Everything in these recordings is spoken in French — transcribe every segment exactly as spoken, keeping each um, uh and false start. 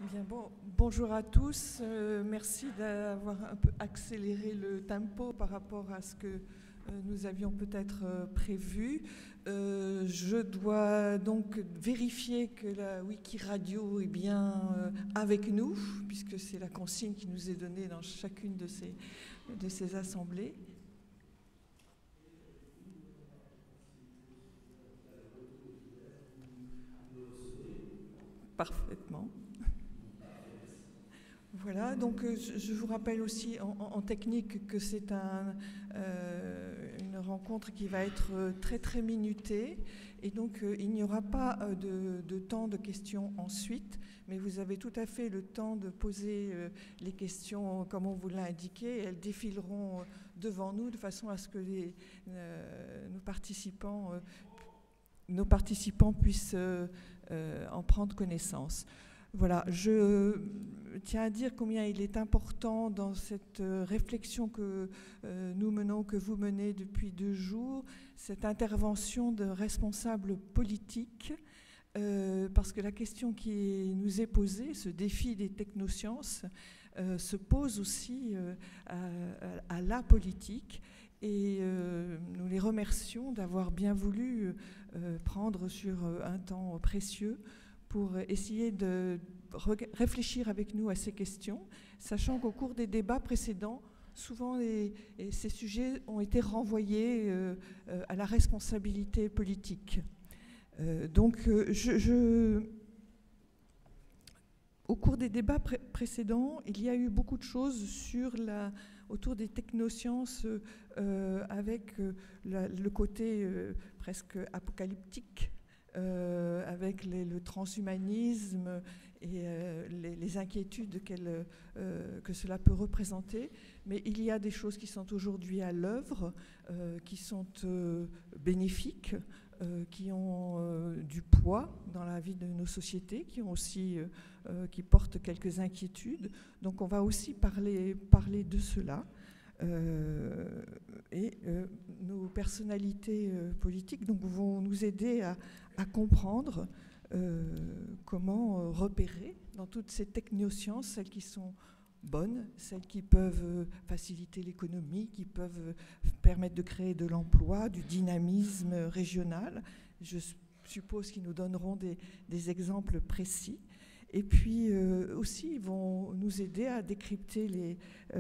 Bien, bon, bonjour à tous. Euh, merci d'avoir un peu accéléré le tempo par rapport à ce que euh, nous avions peut-être euh, prévu. Euh, je dois donc vérifier que la Wikiradio est bien euh, avec nous, puisque c'est la consigne qui nous est donnée dans chacune de ces, de ces assemblées. Parfaitement. Voilà, donc euh, je, je vous rappelle aussi en, en- en technique que c'est un, euh, une rencontre qui va être euh, très très minutée et donc euh, il n'y aura pas euh, de, de temps de questions ensuite, mais vous avez tout à fait le temps de poser euh, les questions comme on vous l'a indiqué et elles défileront euh, devant nous de façon à ce que les, euh, nos participants, euh, nos participants puissent euh, euh, en prendre connaissance. Voilà, je tiens à dire combien il est important dans cette réflexion que euh, nous menons, que vous menez depuis deux jours, cette intervention de responsables politiques, euh, parce que la question qui nous est posée, ce défi des technosciences, euh, se pose aussi euh, à, à, à la politique. Et euh, nous les remercions d'avoir bien voulu euh, prendre sur un temps précieux pour essayer de réfléchir avec nous à ces questions, sachant qu'au cours des débats précédents, souvent les, ces sujets ont été renvoyés euh, à la responsabilité politique. Euh, donc, je, je, au cours des débats pré précédents, il y a eu beaucoup de choses sur la, autour des technosciences euh, avec euh, la, le côté euh, presque apocalyptique. Euh, avec les, le transhumanisme et euh, les, les inquiétudes euh, que cela peut représenter. Mais il y a des choses qui sont aujourd'hui à l'œuvre, euh, qui sont euh, bénéfiques, euh, qui ont euh, du poids dans la vie de nos sociétés, qui, ont aussi, euh, qui portent quelques inquiétudes. Donc on va aussi parler, parler de cela. Euh, et euh, nos personnalités euh, politiques donc, vont nous aider à, à comprendre euh, comment euh, repérer dans toutes ces technosciences celles qui sont bonnes, celles qui peuvent euh, faciliter l'économie, qui peuvent euh, permettre de créer de l'emploi, du dynamisme régional. Je suppose qu'ils nous donneront des, des exemples précis. Et puis euh, aussi, ils vont nous aider à décrypter les,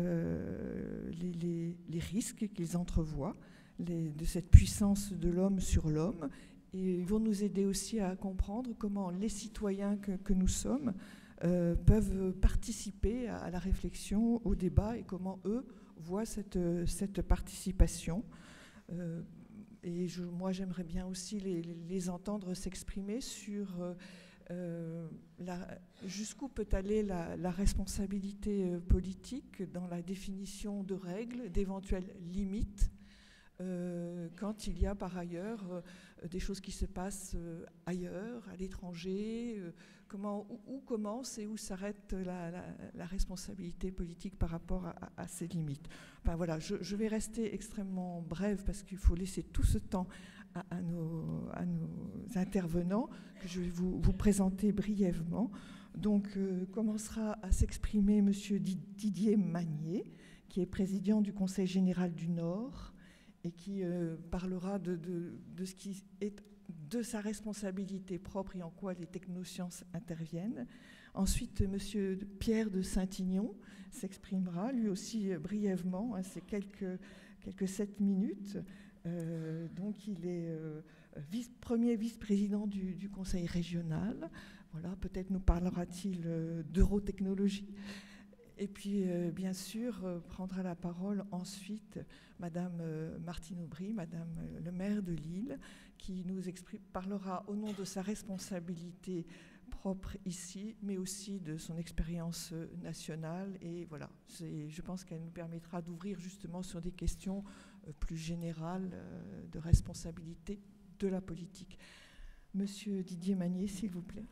euh, les, les, les risques qu'ils entrevoient les, de cette puissance de l'homme sur l'homme. Et ils vont nous aider aussi à comprendre comment les citoyens que, que nous sommes euh, peuvent participer à, à la réflexion, au débat, et comment eux voient cette, cette participation. Euh, et je, moi, j'aimerais bien aussi les, les entendre s'exprimer sur... Euh, Euh, jusqu'où peut aller la, la responsabilité euh, politique dans la définition de règles, d'éventuelles limites, euh, quand il y a par ailleurs euh, des choses qui se passent euh, ailleurs, à l'étranger, euh, comment, où, où commence et où s'arrête la, la, la responsabilité politique par rapport à, à ces limites. Enfin voilà, je, je vais rester extrêmement brève parce qu'il faut laisser tout ce temps À, à, nos, à nos intervenants, que je vais vous, vous présenter brièvement. Donc, euh, commencera à s'exprimer M. Didier Magnier, qui est président du Conseil général du Nord et qui euh, parlera de, de, de ce qui est de sa responsabilité propre et en quoi les technosciences interviennent. Ensuite, M. Pierre de Saint-Ignon s'exprimera, lui aussi euh, brièvement, hein, c'est quelques, quelques sept minutes. Euh, donc il est euh, vice, premier vice-président du, du Conseil régional. Voilà, peut-être nous parlera-t-il euh, d'eurotechnologie. Et puis, euh, bien sûr, euh, prendra la parole ensuite Madame euh, Martine Aubry, Madame euh, le maire de Lille, qui nous exprime, parlera au nom de sa responsabilité propre ici, mais aussi de son expérience nationale. Et voilà, je pense qu'elle nous permettra d'ouvrir justement sur des questions plus générale euh, de responsabilité de la politique. Monsieur Didier Magnier, s'il vous plaît.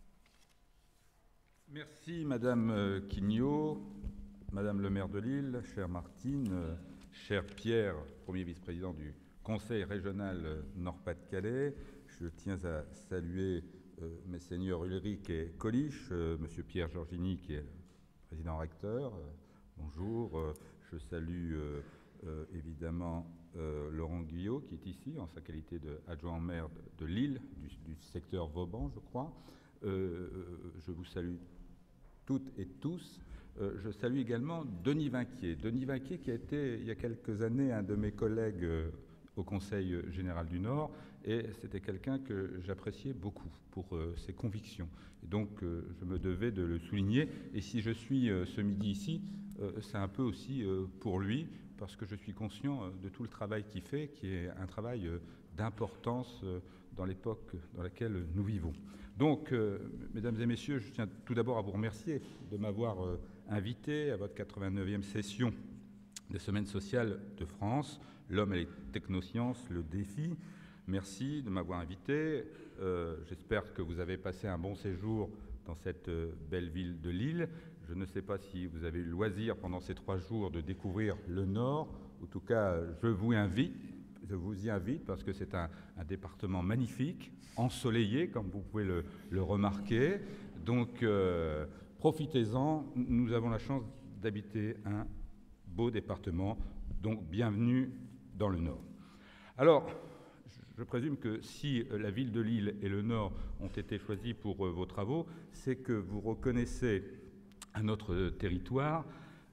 Merci Madame Quignot, Madame le maire de Lille, chère Martine, euh, cher Pierre, premier vice-président du Conseil régional Nord-Pas-de-Calais. Je tiens à saluer euh, Messeigneurs Ulrich et Collich, euh, Monsieur Pierre Giorgini, qui est le président-recteur, euh, bonjour. Euh, je salue euh, euh, évidemment euh, Laurent Guyot, qui est ici, en sa qualité d'adjoint au maire de, de Lille, du, du secteur Vauban, je crois. Euh, je vous salue toutes et tous. Euh, je salue également Denis Vinquier. Denis Vinquier qui a été, il y a quelques années, un de mes collègues euh, au Conseil général du Nord, et c'était quelqu'un que j'appréciais beaucoup pour euh, ses convictions. Et donc, euh, je me devais de le souligner. Et si je suis euh, ce midi ici, euh, c'est un peu aussi euh, pour lui, parce que je suis conscient euh, de tout le travail qu'il fait, qui est un travail euh, d'importance euh, dans l'époque dans laquelle nous vivons. Donc, euh, mesdames et messieurs, je tiens tout d'abord à vous remercier de m'avoir euh, invité à votre quatre-vingt-neuvième session des Semaines sociales de France, l'homme et les technosciences, le défi. Merci de m'avoir invité. Euh, J'espère que vous avez passé un bon séjour dans cette euh, belle ville de Lille. Je ne sais pas si vous avez eu le loisir pendant ces trois jours de découvrir le Nord. En tout cas, je vous invite, je vous y invite parce que c'est un, un département magnifique, ensoleillé, comme vous pouvez le, le remarquer. Donc, euh, profitez-en. Nous avons la chance d'habiter un beau département. Donc, bienvenue dans le Nord. Alors, je présume que si la ville de Lille et le Nord ont été choisis pour vos travaux, c'est que vous reconnaissez à notre territoire,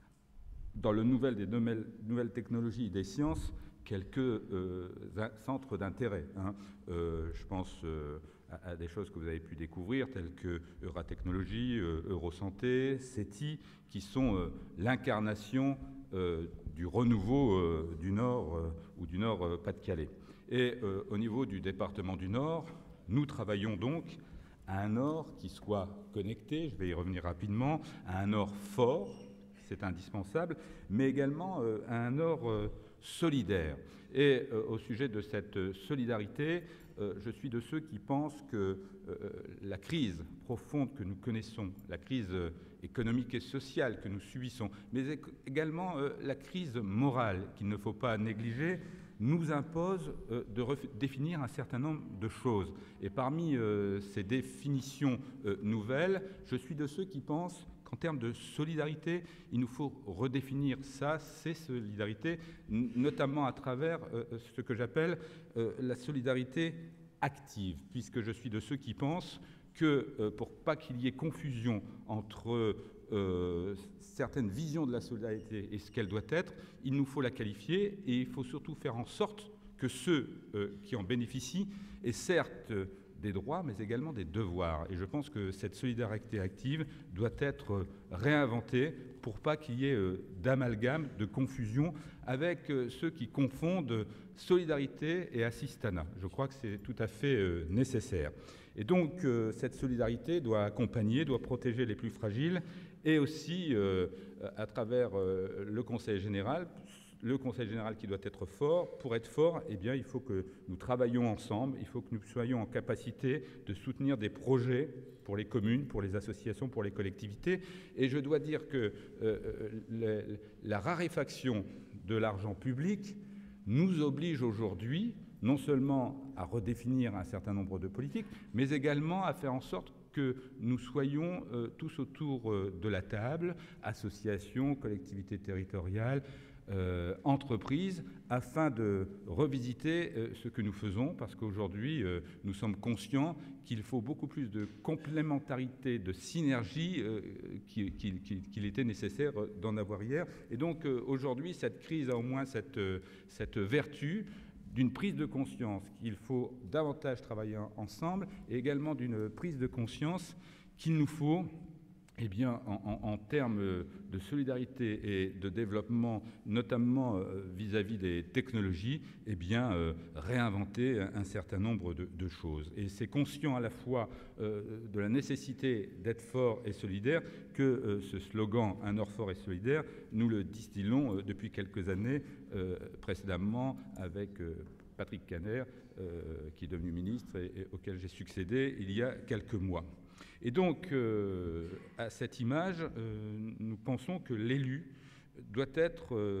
dans le nouvel des nouvelles technologies et des sciences, quelques euh, centres d'intérêt. Hein. Euh, je pense euh, à, à des choses que vous avez pu découvrir, telles que Euratechnologie, euh, Eurosanté, SETI, qui sont euh, l'incarnation euh, du renouveau euh, du Nord euh, ou du Nord-Pas-de-Calais. Et euh, au niveau du département du Nord, nous travaillons donc à un Nord qui soit connecté, je vais y revenir rapidement, à un Nord fort, c'est indispensable, mais également euh, à un Nord euh, solidaire. Et euh, au sujet de cette solidarité, euh, je suis de ceux qui pensent que euh, la crise profonde que nous connaissons, la crise économique et sociale que nous subissons, mais également euh, la crise morale qu'il ne faut pas négliger, nous impose euh, de définir un certain nombre de choses. Et parmi euh, ces définitions euh, nouvelles, je suis de ceux qui pensent qu'en termes de solidarité, il nous faut redéfinir ça, ces solidarités, notamment à travers euh, ce que j'appelle euh, la solidarité active, puisque je suis de ceux qui pensent que euh, pour pas qu'il y ait confusion entre euh, certaines visions de la solidarité et ce qu'elle doit être, il nous faut la qualifier et il faut surtout faire en sorte que ceux euh, qui en bénéficient aient certes des droits, mais également des devoirs. Et je pense que cette solidarité active doit être réinventée pour pas qu'il y ait euh, d'amalgame, de confusion avec euh, ceux qui confondent solidarité et assistanat. Je crois que c'est tout à fait euh, nécessaire. Et donc, euh, cette solidarité doit accompagner, doit protéger les plus fragiles, et aussi, euh, à travers euh, le Conseil général, le Conseil général qui doit être fort. Pour être fort, eh bien, il faut que nous travaillions ensemble, il faut que nous soyons en capacité de soutenir des projets pour les communes, pour les associations, pour les collectivités. Et je dois dire que euh, le, la raréfaction de l'argent public nous oblige aujourd'hui non seulement à redéfinir un certain nombre de politiques, mais également à faire en sorte que nous soyons euh, tous autour euh, de la table, associations, collectivités territoriales, euh, entreprises, afin de revisiter euh, ce que nous faisons, parce qu'aujourd'hui, euh, nous sommes conscients qu'il faut beaucoup plus de complémentarité, de synergie euh, qu'il, qu'il, qu'il était nécessaire d'en avoir hier. Et donc, euh, aujourd'hui, cette crise a au moins cette, euh, cette vertu d'une prise de conscience qu'il faut davantage travailler ensemble, et également d'une prise de conscience qu'il nous faut, eh bien, en, en, en termes de solidarité et de développement, notamment euh, vis-à-vis des technologies, eh bien, euh, réinventer un, un certain nombre de, de choses. Et c'est conscient à la fois euh, de la nécessité d'être fort et solidaire que euh, ce slogan « Un Nord fort et solidaire », nous le distillons euh, depuis quelques années, euh, précédemment avec euh, Patrick Kanner, euh, qui est devenu ministre et, et auquel j'ai succédé il y a quelques mois. Et donc, euh, à cette image, euh, nous pensons que l'élu doit être euh,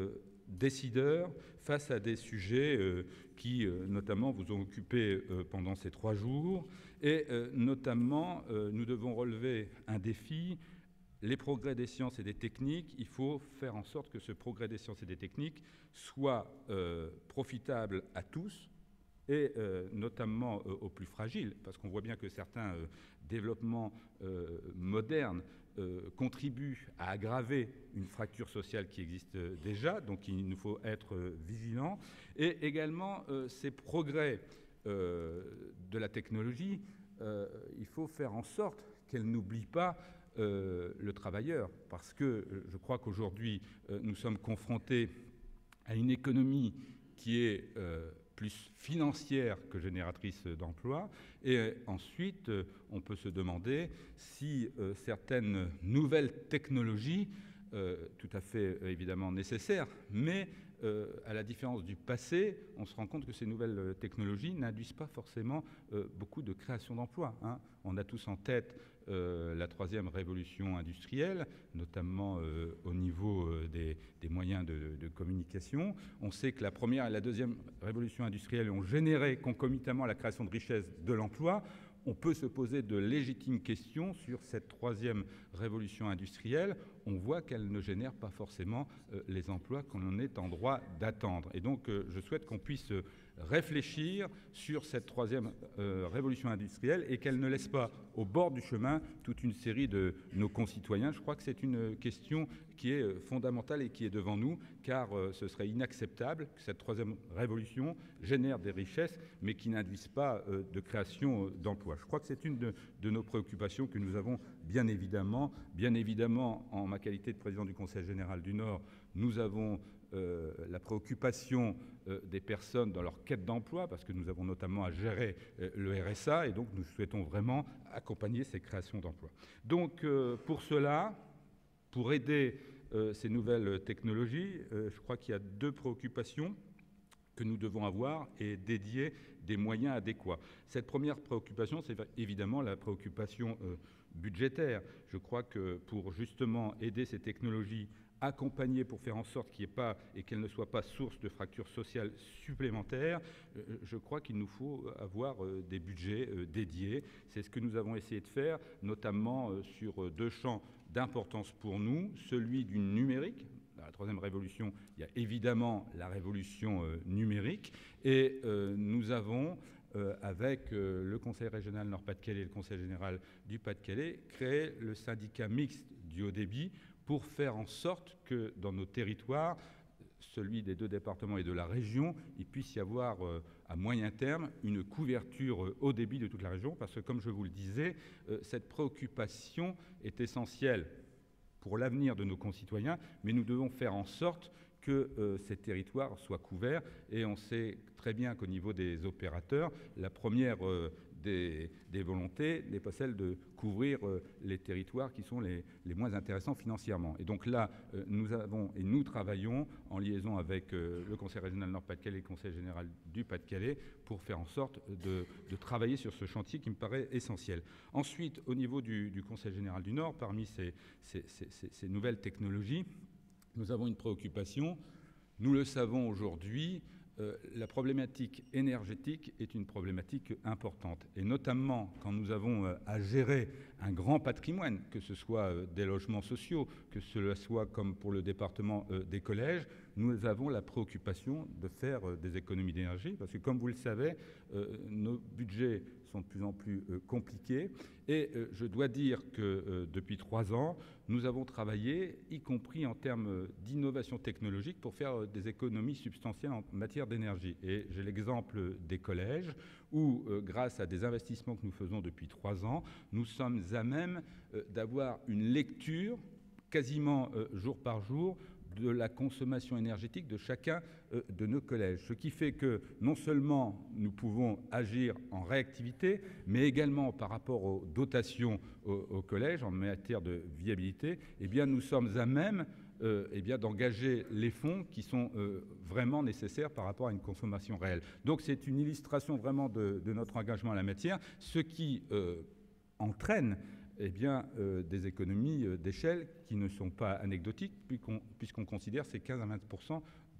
décideurs face à des sujets euh, qui, euh, notamment, vous ont occupé euh, pendant ces trois jours. Et euh, notamment, euh, nous devons relever un défi. Les progrès des sciences et des techniques, il faut faire en sorte que ce progrès des sciences et des techniques soit euh, profitable à tous, et euh, notamment euh, aux plus fragiles, parce qu'on voit bien que certains euh, développements euh, modernes euh, contribuent à aggraver une fracture sociale qui existe euh, déjà, donc il nous faut être euh, vigilants. Et également, euh, ces progrès euh, de la technologie, euh, il faut faire en sorte qu'elle n'oublie pas euh, le travailleur, parce que euh, je crois qu'aujourd'hui, euh, nous sommes confrontés à une économie qui est euh, plus financière que génératrice d'emplois. Et euh, ensuite, euh, on peut se demander si euh, certaines nouvelles technologies, euh, tout à fait euh, évidemment nécessaires, mais euh, à la différence du passé, on se rend compte que ces nouvelles technologies n'induisent pas forcément euh, beaucoup de création d'emplois, hein. On a tous en tête Euh, la troisième révolution industrielle, notamment euh, au niveau euh, des, des moyens de, de communication. On sait que la première et la deuxième révolution industrielle ont généré concomitamment la création de richesses, de l'emploi. On peut se poser de légitimes questions sur cette troisième révolution industrielle. On voit qu'elle ne génère pas forcément euh, les emplois qu'on est en droit d'attendre. Et donc, euh, je souhaite qu'on puisse réfléchir sur cette troisième euh, révolution industrielle et qu'elle ne laisse pas au bord du chemin toute une série de nos concitoyens. Je crois que c'est une question qui est fondamentale et qui est devant nous, car euh, ce serait inacceptable que cette troisième révolution génère des richesses, mais qui n'induise pas euh, de création euh, d'emplois. Je crois que c'est une de, de nos préoccupations que nous avons bien évidemment. Bien évidemment, en ma qualité de président du Conseil général du Nord, nous avons Euh, la préoccupation euh, des personnes dans leur quête d'emploi, parce que nous avons notamment à gérer euh, le R S A, et donc nous souhaitons vraiment accompagner ces créations d'emplois. Donc euh, pour cela, pour aider euh, ces nouvelles technologies, euh, je crois qu'il y a deux préoccupations que nous devons avoir et dédier des moyens adéquats. Cette première préoccupation, c'est évidemment la préoccupation euh, budgétaire. Je crois que pour justement aider ces technologies, accompagner pour faire en sorte qu'il n'y ait pas et qu'elles ne soient pas source de fractures sociales supplémentaires, euh, je crois qu'il nous faut avoir euh, des budgets euh, dédiés. C'est ce que nous avons essayé de faire, notamment euh, sur deux champs d'importance pour nous, celui du numérique. Dans la troisième révolution, il y a évidemment la révolution euh, numérique, et euh, nous avons, euh, avec euh, le Conseil régional Nord-Pas-de-Calais et le Conseil général du Pas-de-Calais, créé le syndicat mixte du haut débit pour faire en sorte que dans nos territoires, celui des deux départements et de la région, il puisse y avoir euh, à moyen terme une couverture euh, haut débit de toute la région, parce que comme je vous le disais, euh, cette préoccupation est essentielle pour l'avenir de nos concitoyens, mais nous devons faire en sorte que euh, ces territoires soient couverts. Et on sait très bien qu'au niveau des opérateurs, la première euh, des, des volontés n'est pas celle de couvrir euh, les territoires qui sont les, les moins intéressants financièrement. Et donc là, euh, nous avons et nous travaillons en liaison avec euh, le Conseil régional Nord-Pas-de-Calais et le Conseil général du Pas-de-Calais pour faire en sorte de, de travailler sur ce chantier qui me paraît essentiel. Ensuite, au niveau du, du Conseil général du Nord, parmi ces, ces, ces, ces nouvelles technologies, nous avons une préoccupation. Nous le savons aujourd'hui, euh, la problématique énergétique est une problématique importante. Et notamment quand nous avons euh, à gérer un grand patrimoine, que ce soit euh, des logements sociaux, que cela soit comme pour le département euh, des collèges, nous avons la préoccupation de faire euh, des économies d'énergie. Parce que comme vous le savez, euh, nos budgets sont de plus en plus euh, compliqués. Et euh, je dois dire que euh, depuis trois ans, nous avons travaillé, y compris en termes d'innovation technologique, pour faire euh, des économies substantielles en matière d'énergie. Et j'ai l'exemple des collèges, où, euh, grâce à des investissements que nous faisons depuis trois ans, nous sommes à même euh, d'avoir une lecture quasiment euh, jour par jour de la consommation énergétique de chacun euh, de nos collèges. Ce qui fait que non seulement nous pouvons agir en réactivité, mais également par rapport aux dotations au, au collège en matière de viabilité, eh bien, nous sommes à même euh, eh bien, d'engager les fonds qui sont euh, vraiment nécessaires par rapport à une consommation réelle. Donc c'est une illustration vraiment de, de notre engagement en la matière, ce qui euh, entraîne eh bien, euh, des économies euh, d'échelle qui ne sont pas anecdotiques, puisqu'on, puisqu'on considère ces quinze à vingt pour cent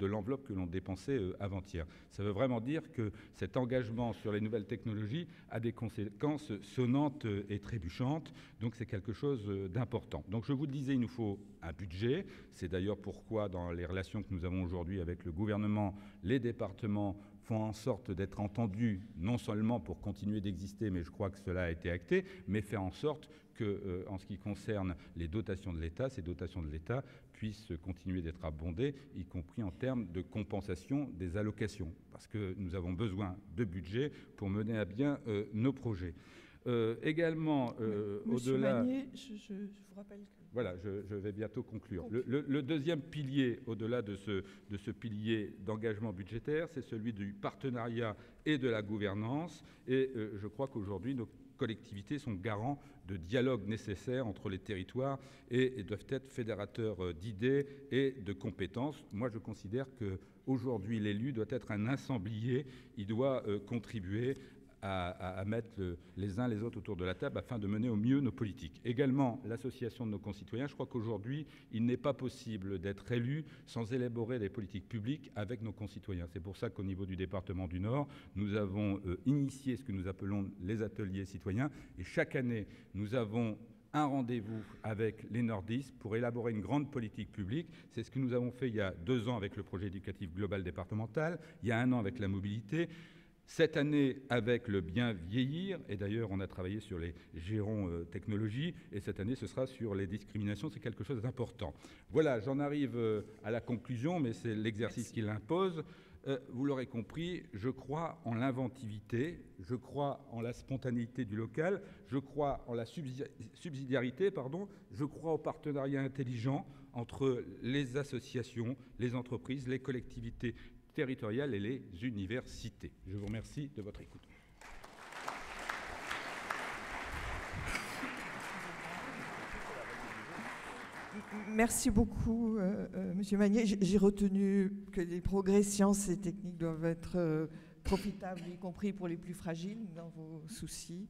de l'enveloppe que l'on dépensait euh, avant-hier. Ça veut vraiment dire que cet engagement sur les nouvelles technologies a des conséquences sonnantes et trébuchantes, donc c'est quelque chose d'important. Donc je vous le disais, il nous faut un budget. C'est d'ailleurs pourquoi dans les relations que nous avons aujourd'hui avec le gouvernement, les départements font en sorte d'être entendus, non seulement pour continuer d'exister, mais je crois que cela a été acté, mais faire en sorte que, euh, en ce qui concerne les dotations de l'État, ces dotations de l'État puissent continuer d'être abondées, y compris en termes de compensation des allocations, parce que nous avons besoin de budget pour mener à bien euh, nos projets. Euh, également, euh, Monsieur au-delà... Magnier, je, je, je vous rappelle que... Voilà, je, je vais bientôt conclure. Le, le, le deuxième pilier, au-delà de ce, de ce pilier d'engagement budgétaire, c'est celui du partenariat et de la gouvernance. Et euh, je crois qu'aujourd'hui, nos collectivités sont garants de dialogue nécessaire entre les territoires et, et doivent être fédérateurs d'idées et de compétences. Moi, je considère qu'aujourd'hui, l'élu doit être un assemblier. Il doit euh, contribuer À, à, à mettre le, les uns les autres autour de la table afin de mener au mieux nos politiques. Également, l'association de nos concitoyens. Je crois qu'aujourd'hui, il n'est pas possible d'être élu sans élaborer des politiques publiques avec nos concitoyens. C'est pour ça qu'au niveau du département du Nord, nous avons euh, initié ce que nous appelons les ateliers citoyens. Et chaque année, nous avons un rendez-vous avec les nordistes pour élaborer une grande politique publique. C'est ce que nous avons fait il y a deux ans avec le projet éducatif global départemental, il y a un an avec la mobilité. Cette année, avec le bien vieillir, et d'ailleurs, on a travaillé sur les gérants euh, technologie, et cette année, ce sera sur les discriminations, c'est quelque chose d'important. Voilà, j'en arrive euh, à la conclusion, mais c'est l'exercice qui l'impose. Euh, vous l'aurez compris, je crois en l'inventivité, je crois en la spontanéité du local, je crois en la subsidi- subsidiarité, pardon, je crois au partenariat intelligent entre les associations, les entreprises, les collectivités territoriales et les universités. Je vous remercie de votre écoute. Merci beaucoup, euh, euh, Monsieur Magnier. J'ai retenu que les progrès sciences et techniques doivent être euh, profitables, y compris pour les plus fragiles, dans vos soucis.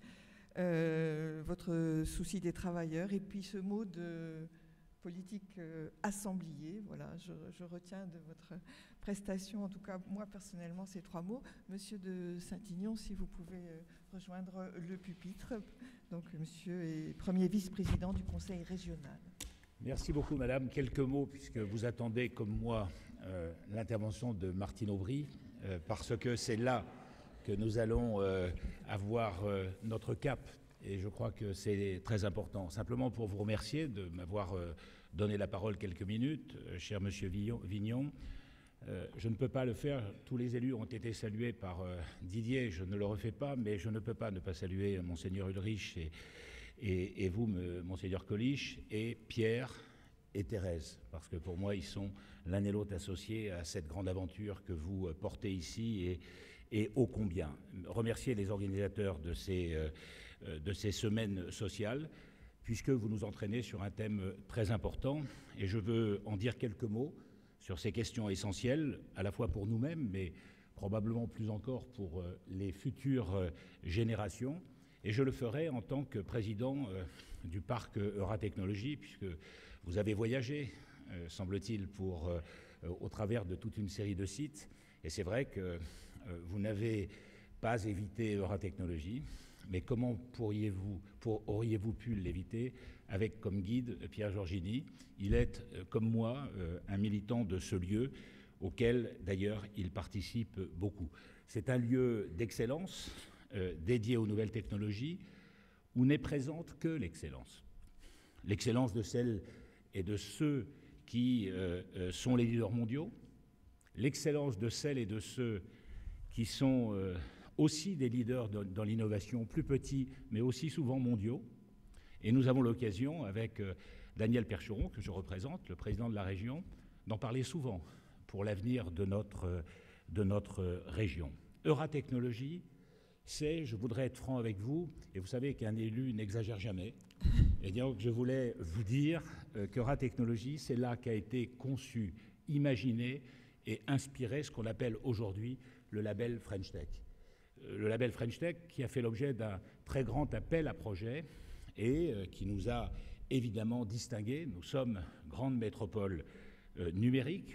Euh, votre souci des travailleurs, et puis ce mot de politique euh, assemblier, voilà, je, je retiens de votre prestation, en tout cas moi personnellement, ces trois mots. Monsieur de Saint-Ignon, si vous pouvez euh, rejoindre le pupitre. Donc monsieur est premier vice-président du conseil régional. Merci beaucoup madame. Quelques mots, puisque vous attendez comme moi euh, l'intervention de Martine Aubry, euh, parce que c'est là que nous allons euh, avoir euh, notre cap. Et je crois que c'est très important. Simplement pour vous remercier de m'avoir euh, donné la parole quelques minutes, euh, cher monsieur Vignon. Euh, je ne peux pas le faire. Tous les élus ont été salués par euh, Didier. Je ne le refais pas, mais je ne peux pas ne pas saluer monseigneur Ulrich et, et, et vous, me, monseigneur Coliche, et Pierre et Thérèse, parce que pour moi, ils sont l'un et l'autre associés à cette grande aventure que vous euh, portez ici, et, et ô combien. Remercier les organisateurs de ces... Euh, de ces semaines sociales, puisque vous nous entraînez sur un thème très important. Et je veux en dire quelques mots sur ces questions essentielles, à la fois pour nous-mêmes, mais probablement plus encore pour les futures générations. Et je le ferai en tant que président du parc Euratechnologie, puisque vous avez voyagé, semble-t-il, pour, au travers de toute une série de sites. Et c'est vrai que vous n'avez pas évité Euratechnologie. Mais comment pourriez-vous, pour, auriez-vous pu l'éviter avec comme guide Pierre Giorgini? Il est, euh, comme moi, euh, un militant de ce lieu, auquel, d'ailleurs, il participe beaucoup. C'est un lieu d'excellence, euh, dédié aux nouvelles technologies, où n'est présente que l'excellence. L'excellence de celles et de ceux qui euh, euh, sont les leaders mondiaux, l'excellence de celles et de ceux qui sont... Euh, aussi des leaders dans, dans l'innovation, plus petits, mais aussi souvent mondiaux. Et nous avons l'occasion, avec euh, Daniel Percheron, que je représente, le président de la région, d'en parler souvent pour l'avenir de notre, euh, de notre euh, région. Euratechnologie, c'est, je voudrais être franc avec vous, et vous savez qu'un élu n'exagère jamais, et donc je voulais vous dire euh, qu'Euratechnologie, c'est là qu'a été conçu, imaginé et inspiré ce qu'on appelle aujourd'hui le label French Tech. Le label French Tech qui a fait l'objet d'un très grand appel à projet et euh, qui nous a évidemment distingués. Nous sommes grande métropole euh, numérique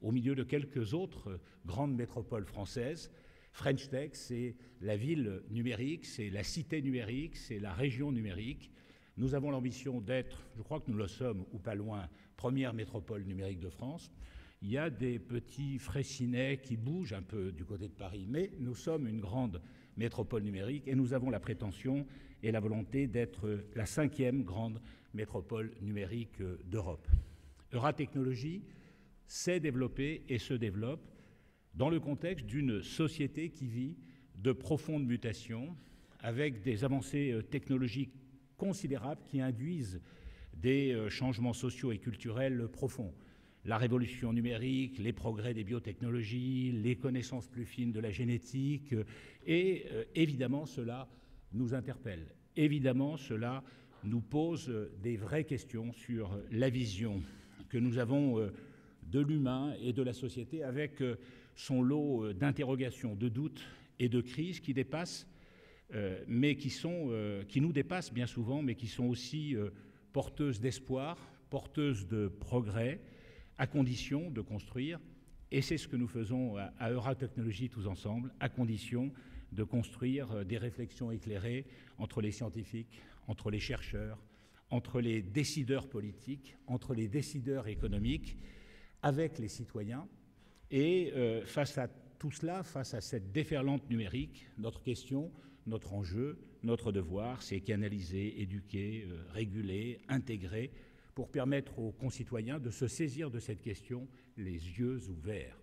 au milieu de quelques autres grandes métropoles françaises. French Tech, c'est la ville numérique, c'est la cité numérique, c'est la région numérique. Nous avons l'ambition d'être, je crois que nous le sommes, ou pas loin, première métropole numérique de France. Il y a des petits Fraissinet qui bougent un peu du côté de Paris, mais nous sommes une grande métropole numérique et nous avons la prétention et la volonté d'être la cinquième grande métropole numérique d'Europe. Euratechnologie s'est développée et se développe dans le contexte d'une société qui vit de profondes mutations avec des avancées technologiques considérables qui induisent des changements sociaux et culturels profonds. La révolution numérique, les progrès des biotechnologies, les connaissances plus fines de la génétique, et euh, évidemment cela nous interpelle. Évidemment cela nous pose des vraies questions sur la vision que nous avons euh, de l'humain et de la société avec euh, son lot d'interrogations, de doutes et de crises qui dépassent, euh, mais qui, sont, euh, qui nous dépassent bien souvent, mais qui sont aussi euh, porteuses d'espoir, porteuses de progrès, à condition de construire, et c'est ce que nous faisons à Euratechnologie tous ensemble, à condition de construire des réflexions éclairées entre les scientifiques, entre les chercheurs, entre les décideurs politiques, entre les décideurs économiques, avec les citoyens. Et euh, face à tout cela, face à cette déferlante numérique, notre question, notre enjeu, notre devoir, c'est qu'analyser, éduquer, euh, réguler, intégrer, pour permettre aux concitoyens de se saisir de cette question les yeux ouverts.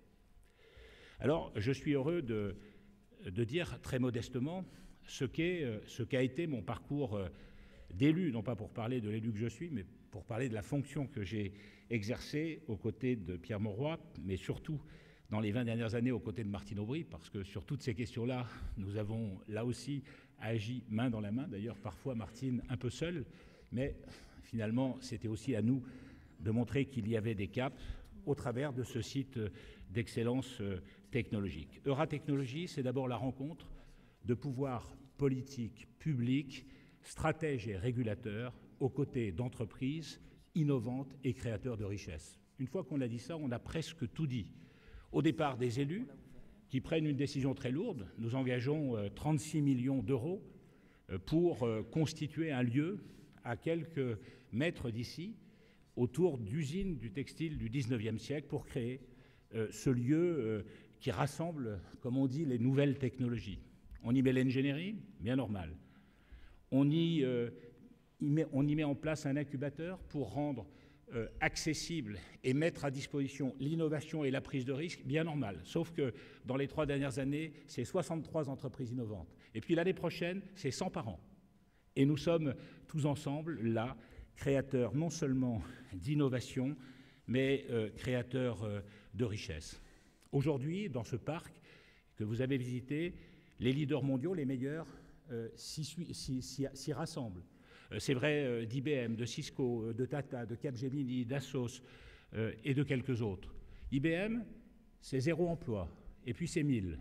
Alors, je suis heureux de, de dire très modestement ce qu'est, ce qu'a été mon parcours d'élu, non pas pour parler de l'élu que je suis, mais pour parler de la fonction que j'ai exercée aux côtés de Pierre Mauroy, mais surtout dans les vingt dernières années aux côtés de Martine Aubry, parce que sur toutes ces questions-là, nous avons là aussi agi main dans la main, d'ailleurs parfois Martine un peu seule, mais finalement, c'était aussi à nous de montrer qu'il y avait des caps au travers de ce site d'excellence technologique. Euratechnologie, c'est d'abord la rencontre de pouvoirs politiques, publics, stratèges et régulateurs aux côtés d'entreprises innovantes et créateurs de richesses. Une fois qu'on a dit ça, on a presque tout dit. Au départ, des élus qui prennent une décision très lourde. Nous engageons trente-six millions d'euros pour constituer un lieu à quelques mètres d'ici, autour d'usines du textile du dix-neuvième siècle, pour créer euh, ce lieu euh, qui rassemble, comme on dit, les nouvelles technologies. On y met l'ingénierie, bien normal. On y, euh, y met, on y met en place un incubateur pour rendre euh, accessible et mettre à disposition l'innovation et la prise de risque, bien normal. Sauf que dans les trois dernières années, c'est soixante-trois entreprises innovantes. Et puis l'année prochaine, c'est cent par an. Et nous sommes tous ensemble, là, créateurs non seulement d'innovation, mais euh, créateurs euh, de richesse. Aujourd'hui, dans ce parc que vous avez visité, les leaders mondiaux, les meilleurs, euh, s'y, s'y, s'y, s'y rassemblent. Euh, c'est vrai euh, d'I B M, de Cisco, euh, de Tata, de Capgemini, d'Atos euh, et de quelques autres. I B M, c'est zéro emploi, et puis c'est mille.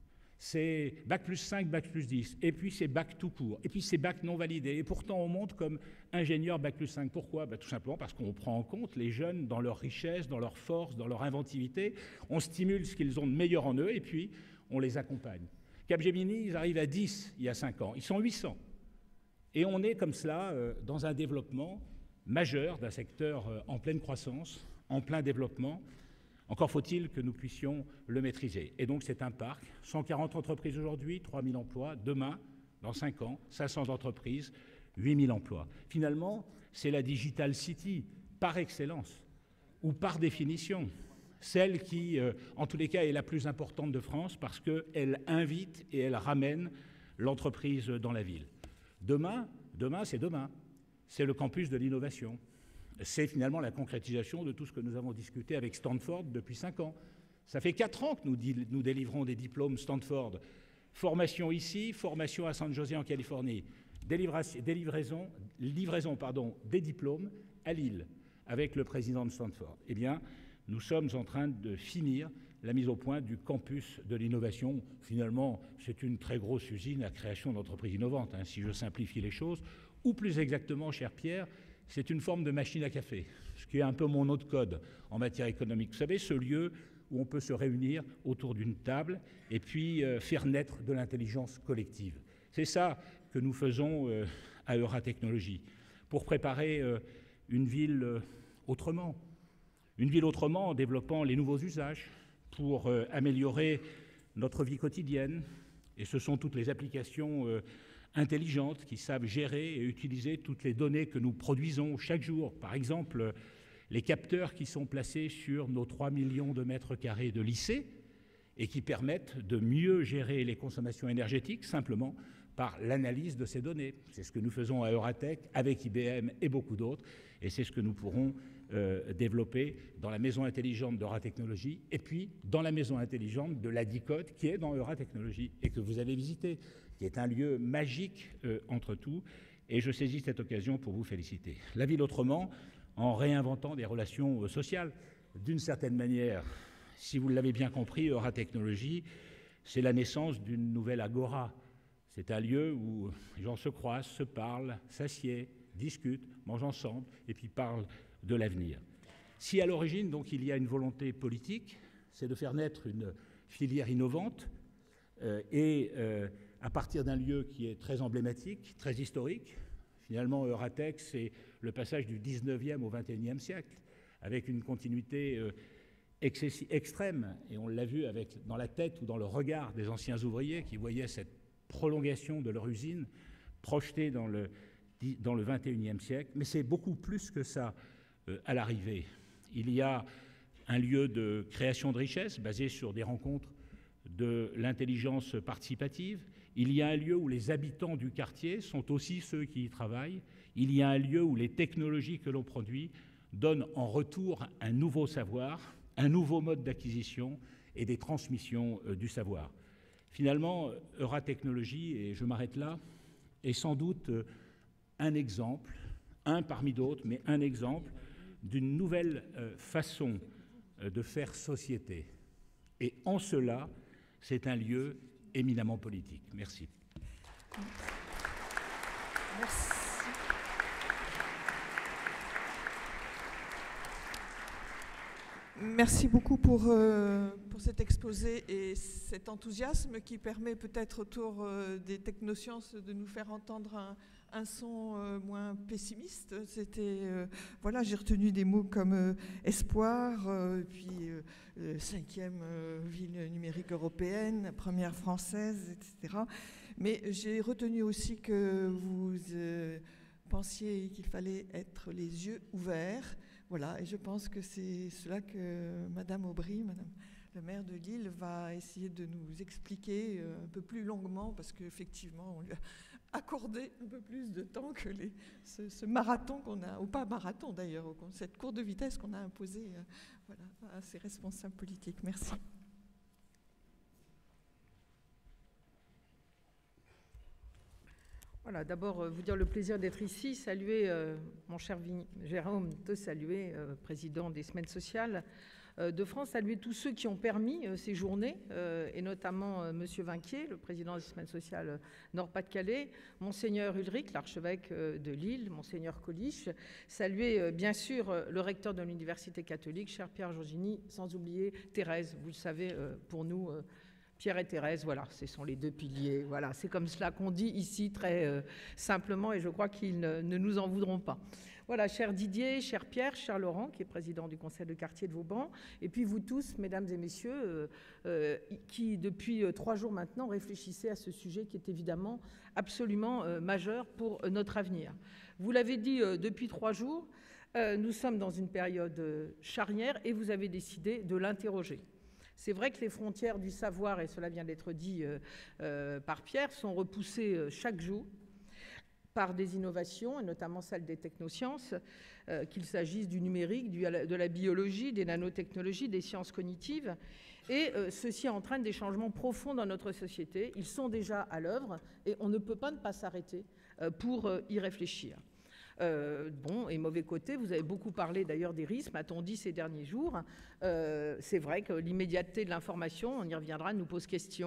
C'est bac plus cinq, bac plus dix, et puis c'est bac tout court, et puis c'est bac non validé. Et pourtant, on monte comme ingénieur bac plus cinq. Pourquoi? Ben, tout simplement parce qu'on prend en compte les jeunes dans leur richesse, dans leur force, dans leur inventivité. On stimule ce qu'ils ont de meilleur en eux, et puis on les accompagne. Capgemini, ils arrivent à dix il y a cinq ans. Ils sont huit cents. Et on est comme cela euh, dans un développement majeur d'un secteur euh, en pleine croissance, en plein développement. Encore faut-il que nous puissions le maîtriser. Et donc c'est un parc, cent quarante entreprises aujourd'hui, trois mille emplois. Demain, dans cinq ans, cinq cents entreprises, huit mille emplois. Finalement, c'est la Digital City par excellence, ou par définition, celle qui, euh, en tous les cas, est la plus importante de France parce qu'elle invite et elle ramène l'entreprise dans la ville. Demain, demain c'est demain. C'est le campus de l'innovation. C'est finalement la concrétisation de tout ce que nous avons discuté avec Stanford depuis cinq ans. Ça fait quatre ans que nous, nous délivrons des diplômes Stanford. Formation ici, formation à San José en Californie. Délivraison, livraison pardon, des diplômes à Lille avec le président de Stanford. Eh bien, nous sommes en train de finir la mise au point du campus de l'innovation. Finalement, c'est une très grosse usine à création d'entreprises innovantes, hein, si je simplifie les choses. Ou plus exactement, cher Pierre, c'est une forme de machine à café, ce qui est un peu mon nom de code en matière économique. Vous savez, ce lieu où on peut se réunir autour d'une table et puis euh, faire naître de l'intelligence collective. C'est ça que nous faisons euh, à Euratechnologies, pour préparer euh, une ville euh, autrement. Une ville autrement en développant les nouveaux usages, pour euh, améliorer notre vie quotidienne. Et ce sont toutes les applications euh, intelligentes qui savent gérer et utiliser toutes les données que nous produisons chaque jour. Par exemple, les capteurs qui sont placés sur nos trois millions de mètres carrés de lycées et qui permettent de mieux gérer les consommations énergétiques simplement par l'analyse de ces données. C'est ce que nous faisons à Euratech avec I B M et beaucoup d'autres, et c'est ce que nous pourrons euh, développer dans la maison intelligente d'Euratechnologies et puis dans la maison intelligente de l'Adicode qui est dans Euratechnologies et que vous avez visité, qui est un lieu magique euh, entre tout, et je saisis cette occasion pour vous féliciter. La ville autrement, en réinventant des relations euh, sociales. D'une certaine manière, si vous l'avez bien compris, Euratechnologies, c'est la naissance d'une nouvelle agora. C'est un lieu où les gens se croisent, se parlent, s'assiedent, discutent, mangent ensemble et puis parlent de l'avenir. Si à l'origine, donc, il y a une volonté politique, c'est de faire naître une filière innovante euh, et euh, à partir d'un lieu qui est très emblématique, très historique. Finalement, Euratech, c'est le passage du dix-neuvième au vingt et unième siècle, avec une continuité euh, excessi- extrême, et on l'a vu avec, dans la tête ou dans le regard des anciens ouvriers qui voyaient cette prolongation de leur usine projetée dans le, dans le vingt et unième siècle. Mais c'est beaucoup plus que ça euh, à l'arrivée. Il y a un lieu de création de richesse basé sur des rencontres de l'intelligence participative. Il y a un lieu où les habitants du quartier sont aussi ceux qui y travaillent. Il y a un lieu où les technologies que l'on produit donnent en retour un nouveau savoir, un nouveau mode d'acquisition et des transmissions euh, du savoir. Finalement, Euratechnologies, et je m'arrête là, est sans doute euh, un exemple, un parmi d'autres, mais un exemple d'une nouvelle euh, façon euh, de faire société. Et en cela, c'est un lieu éminemment politique. Merci. Merci. Merci beaucoup pour, euh, pour cet exposé et cet enthousiasme qui permet peut-être autour euh, des technosciences de nous faire entendre un, un son euh, moins pessimiste. C'était, euh, voilà, j'ai retenu des mots comme euh, espoir, euh, puis euh, cinquième euh, ville numérique européenne, première française, et cetera. Mais j'ai retenu aussi que vous euh, pensiez qu'il fallait être les yeux ouverts. Voilà, et je pense que c'est cela que Madame Aubry, Madame le maire de Lille, va essayer de nous expliquer un peu plus longuement, parce qu'effectivement, on lui a accordé un peu plus de temps que les, ce, ce marathon qu'on a, ou pas marathon d'ailleurs, cette course de vitesse qu'on a imposée euh, voilà, à ces responsables politiques. Merci. Voilà, d'abord, euh, vous dire le plaisir d'être ici, saluer, euh, mon cher Vin- Jérôme, te saluer, euh, président des Semaines sociales euh, de France, saluer tous ceux qui ont permis euh, ces journées, euh, et notamment euh, Monsieur Vinquier, le président des Semaines sociales euh, Nord-Pas-de-Calais, Monseigneur Ulrich, l'archevêque euh, de Lille, Monseigneur Coliche, saluer euh, bien sûr euh, le recteur de l'Université catholique, cher Pierre Giorgini, sans oublier Thérèse, vous le savez, euh, pour nous, euh, Pierre et Thérèse, voilà, ce sont les deux piliers. Voilà, c'est comme cela qu'on dit ici très euh, simplement, et je crois qu'ils ne, ne nous en voudront pas. Voilà, cher Didier, cher Pierre, cher Laurent, qui est président du conseil de quartier de Vauban, et puis vous tous, mesdames et messieurs, euh, euh, qui depuis euh, trois jours maintenant réfléchissez à ce sujet qui est évidemment absolument euh, majeur pour euh, notre avenir. Vous l'avez dit euh, depuis trois jours, euh, nous sommes dans une période euh, charnière et vous avez décidé de l'interroger. C'est vrai que les frontières du savoir, et cela vient d'être dit euh, euh, par Pierre, sont repoussées euh, chaque jour par des innovations, et notamment celles des technosciences, euh, qu'il s'agisse du numérique, du, de la biologie, des nanotechnologies, des sciences cognitives. Et euh, ceci entraîne des changements profonds dans notre société. Ils sont déjà à l'œuvre et on ne peut pas ne pas s'arrêter euh, pour euh, y réfléchir. Euh, bon, et mauvais côté, vous avez beaucoup parlé d'ailleurs des risques, m'a-t-on dit ces derniers jours. Euh, c'est vrai que l'immédiateté de l'information, on y reviendra, nous pose question.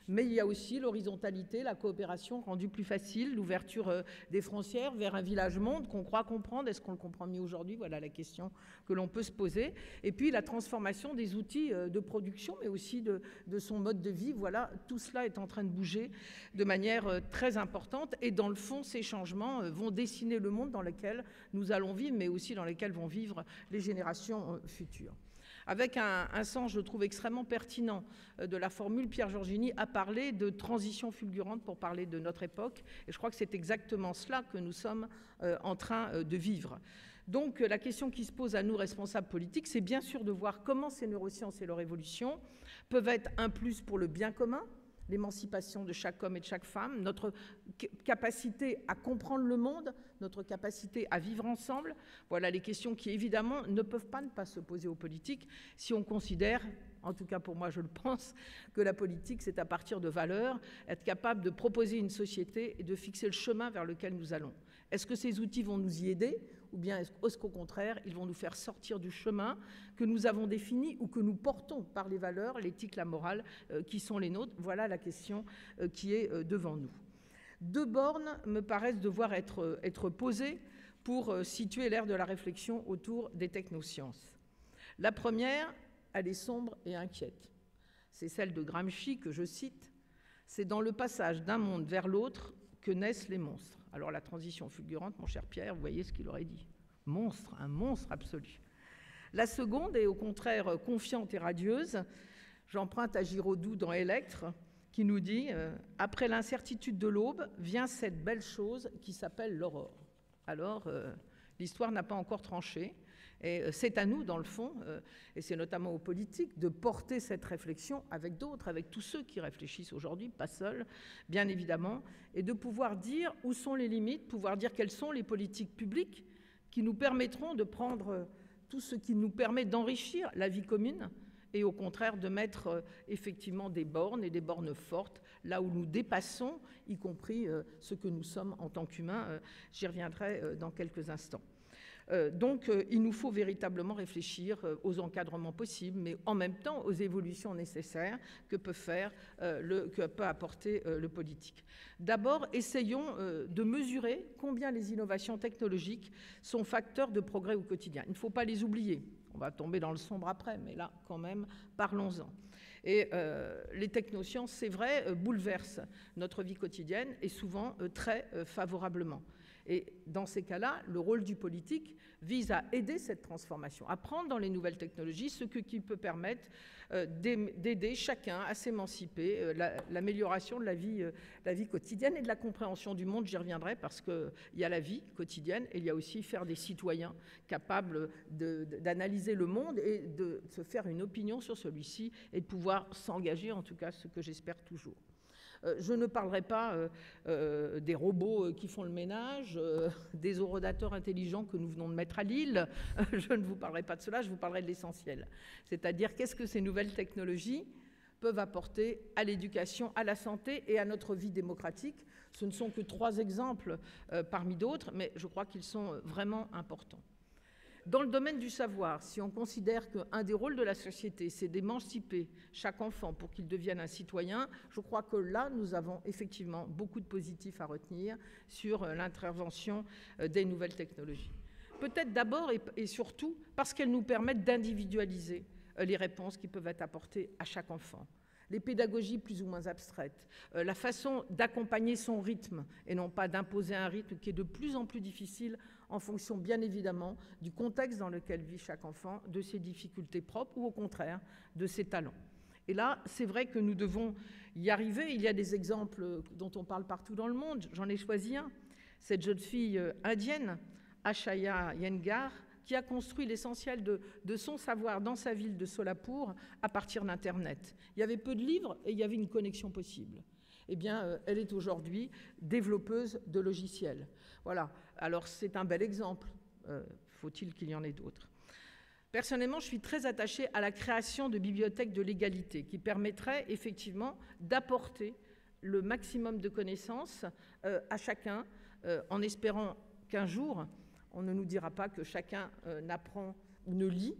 Mais il y a aussi l'horizontalité, la coopération rendue plus facile, l'ouverture euh, des frontières vers un village monde qu'on croit comprendre. Est-ce qu'on le comprend mieux aujourd'hui? Voilà la question que l'on peut se poser. Et puis la transformation des outils euh, de production, mais aussi de, de son mode de vie. Voilà, tout cela est en train de bouger de manière euh, très importante. Et dans le fond, ces changements euh, vont dessiner le monde dans lequel nous allons vivre, mais aussi dans lequel vont vivre les générations euh, futures. Avec un, un sens, je trouve, extrêmement pertinent de la formule, Pierre Giorgini a parlé de transition fulgurante pour parler de notre époque. Et je crois que c'est exactement cela que nous sommes euh, en train euh, de vivre. Donc la question qui se pose à nous, responsables politiques, c'est bien sûr de voir comment ces neurosciences et leur évolution peuvent être un plus pour le bien commun, l'émancipation de chaque homme et de chaque femme, notre capacité à comprendre le monde, notre capacité à vivre ensemble. Voilà les questions qui, évidemment, ne peuvent pas ne pas se poser aux politiques si on considère, en tout cas pour moi je le pense, que la politique c'est à partir de valeurs, être capable de proposer une société et de fixer le chemin vers lequel nous allons. Est-ce que ces outils vont nous y aider ou bien est-ce qu'au contraire, ils vont nous faire sortir du chemin que nous avons défini ou que nous portons par les valeurs, l'éthique, la morale euh, qui sont les nôtres? Voilà la question euh, qui est euh, devant nous. Deux bornes me paraissent devoir être, être posées pour euh, situer l'ère de la réflexion autour des technosciences. La première, elle est sombre et inquiète. C'est celle de Gramsci que je cite. C'est dans le passage d'un monde vers l'autre que naissent les monstres. Alors la transition fulgurante, mon cher Pierre, vous voyez ce qu'il aurait dit. Monstre, un monstre absolu. La seconde est au contraire confiante et radieuse. J'emprunte à Giraudoux dans Électre, qui nous dit euh, « Après l'incertitude de l'aube, vient cette belle chose qui s'appelle l'aurore. » Alors, euh, l'histoire n'a pas encore tranché. Et c'est à nous, dans le fond, euh, et c'est notamment aux politiques, de porter cette réflexion avec d'autres, avec tous ceux qui réfléchissent aujourd'hui, pas seuls, bien évidemment, et de pouvoir dire où sont les limites, pouvoir dire quelles sont les politiques publiques qui nous permettront de prendre tout ce qui nous permet d'enrichir la vie commune et au contraire de mettre euh, effectivement des bornes et des bornes fortes là où nous dépassons, y compris euh, ce que nous sommes en tant qu'humains. Euh, j'y reviendrai euh, dans quelques instants. Euh, donc, euh, il nous faut véritablement réfléchir euh, aux encadrements possibles, mais en même temps aux évolutions nécessaires que peut faire, euh, le, que peut apporter euh, le politique. D'abord, essayons euh, de mesurer combien les innovations technologiques sont facteurs de progrès au quotidien. Il ne faut pas les oublier. On va tomber dans le sombre après, mais là, quand même, parlons-en. Et euh, les technosciences, c'est vrai, euh, bouleversent notre vie quotidienne et souvent euh, très euh, favorablement. Et dans ces cas-là, le rôle du politique vise à aider cette transformation, à prendre dans les nouvelles technologies ce que, qui peut permettre euh, d'aider chacun à s'émanciper, euh, l'amélioration de la vie, euh, la vie quotidienne et de la compréhension du monde. J'y reviendrai parce qu'il y a la vie quotidienne et il y a aussi faire des citoyens capables d'analyser le monde et de se faire une opinion sur celui-ci et de pouvoir s'engager, en tout cas ce que j'espère toujours. Euh, je ne parlerai pas euh, euh, des robots euh, qui font le ménage, euh, des orodateurs intelligents que nous venons de mettre à Lille. Euh, je ne vous parlerai pas de cela, je vous parlerai de l'essentiel. C'est-à-dire qu'est-ce que ces nouvelles technologies peuvent apporter à l'éducation, à la santé et à notre vie démocratique. Ce ne sont que trois exemples euh, parmi d'autres, mais je crois qu'ils sont vraiment importants. Dans le domaine du savoir, si on considère qu'un des rôles de la société, c'est d'émanciper chaque enfant pour qu'il devienne un citoyen, je crois que là, nous avons effectivement beaucoup de positifs à retenir sur l'intervention des nouvelles technologies. Peut-être d'abord et surtout parce qu'elles nous permettent d'individualiser les réponses qui peuvent être apportées à chaque enfant. Les pédagogies plus ou moins abstraites, euh, la façon d'accompagner son rythme et non pas d'imposer un rythme qui est de plus en plus difficile en fonction bien évidemment du contexte dans lequel vit chaque enfant, de ses difficultés propres ou au contraire de ses talents. Et là, c'est vrai que nous devons y arriver. Il y a des exemples dont on parle partout dans le monde. J'en ai choisi un. Cette jeune fille indienne, Ashaya Iyengar, qui a construit l'essentiel de, de son savoir dans sa ville de Solapur à partir d'Internet. Il y avait peu de livres et il y avait une connexion possible. Eh bien, euh, elle est aujourd'hui développeuse de logiciels. Voilà. Alors, c'est un bel exemple. Euh, faut-il qu'il y en ait d'autres? Personnellement, je suis très attachée à la création de bibliothèques de l'égalité qui permettraient effectivement d'apporter le maximum de connaissances euh, à chacun, euh, en espérant qu'un jour, on ne nous dira pas que chacun euh, n'apprend ou ne lit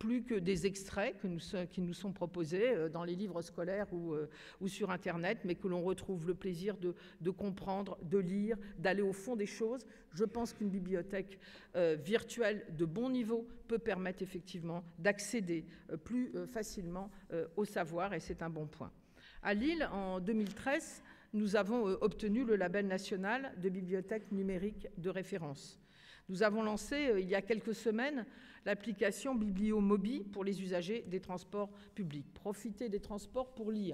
plus que des extraits que nous, qui nous sont proposés dans les livres scolaires ou, euh, ou sur Internet, mais que l'on retrouve le plaisir de, de comprendre, de lire, d'aller au fond des choses. Je pense qu'une bibliothèque euh, virtuelle de bon niveau peut permettre effectivement d'accéder euh, plus euh, facilement euh, au savoir, et c'est un bon point. À Lille, en deux mille treize, nous avons euh, obtenu le label national de bibliothèque numérique de référence. Nous avons lancé, euh, il y a quelques semaines, l'application BiblioMobi pour les usagers des transports publics. Profitez des transports pour lire.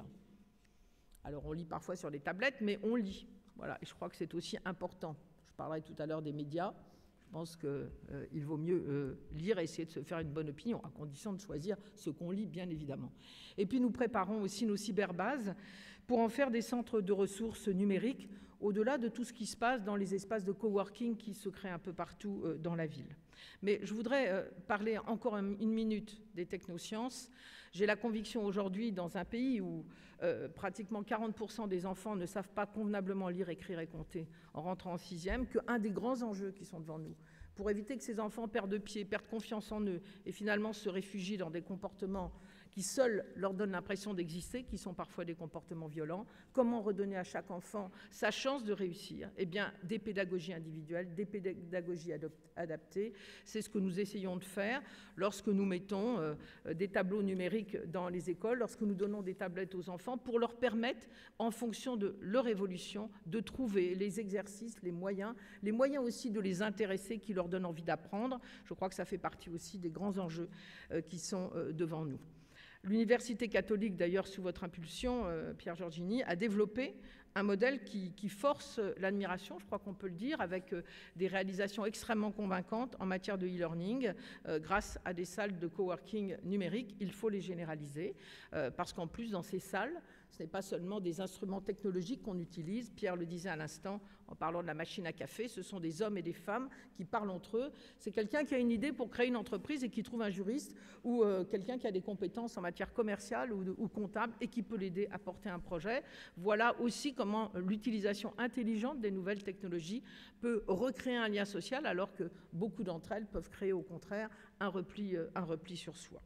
Alors, on lit parfois sur les tablettes, mais on lit. Voilà, et je crois que c'est aussi important. Je parlerai tout à l'heure des médias. Je pense qu'il euh, vaut mieux euh, lire et essayer de se faire une bonne opinion, à condition de choisir ce qu'on lit, bien évidemment. Et puis, nous préparons aussi nos cyberbases pour en faire des centres de ressources numériques, au-delà de tout ce qui se passe dans les espaces de coworking qui se créent un peu partout euh, dans la ville. Mais je voudrais euh, parler encore une minute des technosciences. J'ai la conviction aujourd'hui, dans un pays où euh, pratiquement quarante pour cent des enfants ne savent pas convenablement lire, écrire et compter en rentrant en sixième, qu'un des grands enjeux qui sont devant nous, pour éviter que ces enfants perdent pied, perdent confiance en eux et finalement se réfugient dans des comportements qui seuls leur donnent l'impression d'exister, qui sont parfois des comportements violents. Comment redonner à chaque enfant sa chance de réussir? Eh bien, des pédagogies individuelles, des pédagogies adaptées. C'est ce que nous essayons de faire lorsque nous mettons euh, des tableaux numériques dans les écoles, lorsque nous donnons des tablettes aux enfants pour leur permettre, en fonction de leur évolution, de trouver les exercices, les moyens, les moyens aussi de les intéresser, qui leur donnent envie d'apprendre. Je crois que ça fait partie aussi des grands enjeux euh, qui sont euh, devant nous. L'Université catholique, d'ailleurs, sous votre impulsion, euh, Pierre Giorgini, a développé un modèle qui, qui force l'admiration, je crois qu'on peut le dire, avec euh, des réalisations extrêmement convaincantes en matière de e-learning, euh, grâce à des salles de coworking numériques. Il faut les généraliser, euh, parce qu'en plus, dans ces salles, ce n'est pas seulement des instruments technologiques qu'on utilise. Pierre le disait à l'instant en parlant de la machine à café, ce sont des hommes et des femmes qui parlent entre eux. C'est quelqu'un qui a une idée pour créer une entreprise et qui trouve un juriste ou euh, quelqu'un qui a des compétences en matière commerciale ou, de, ou comptable et qui peut l'aider à porter un projet. Voilà aussi comment l'utilisation intelligente des nouvelles technologies peut recréer un lien social, alors que beaucoup d'entre elles peuvent créer au contraire un repli, euh, un repli sur soi.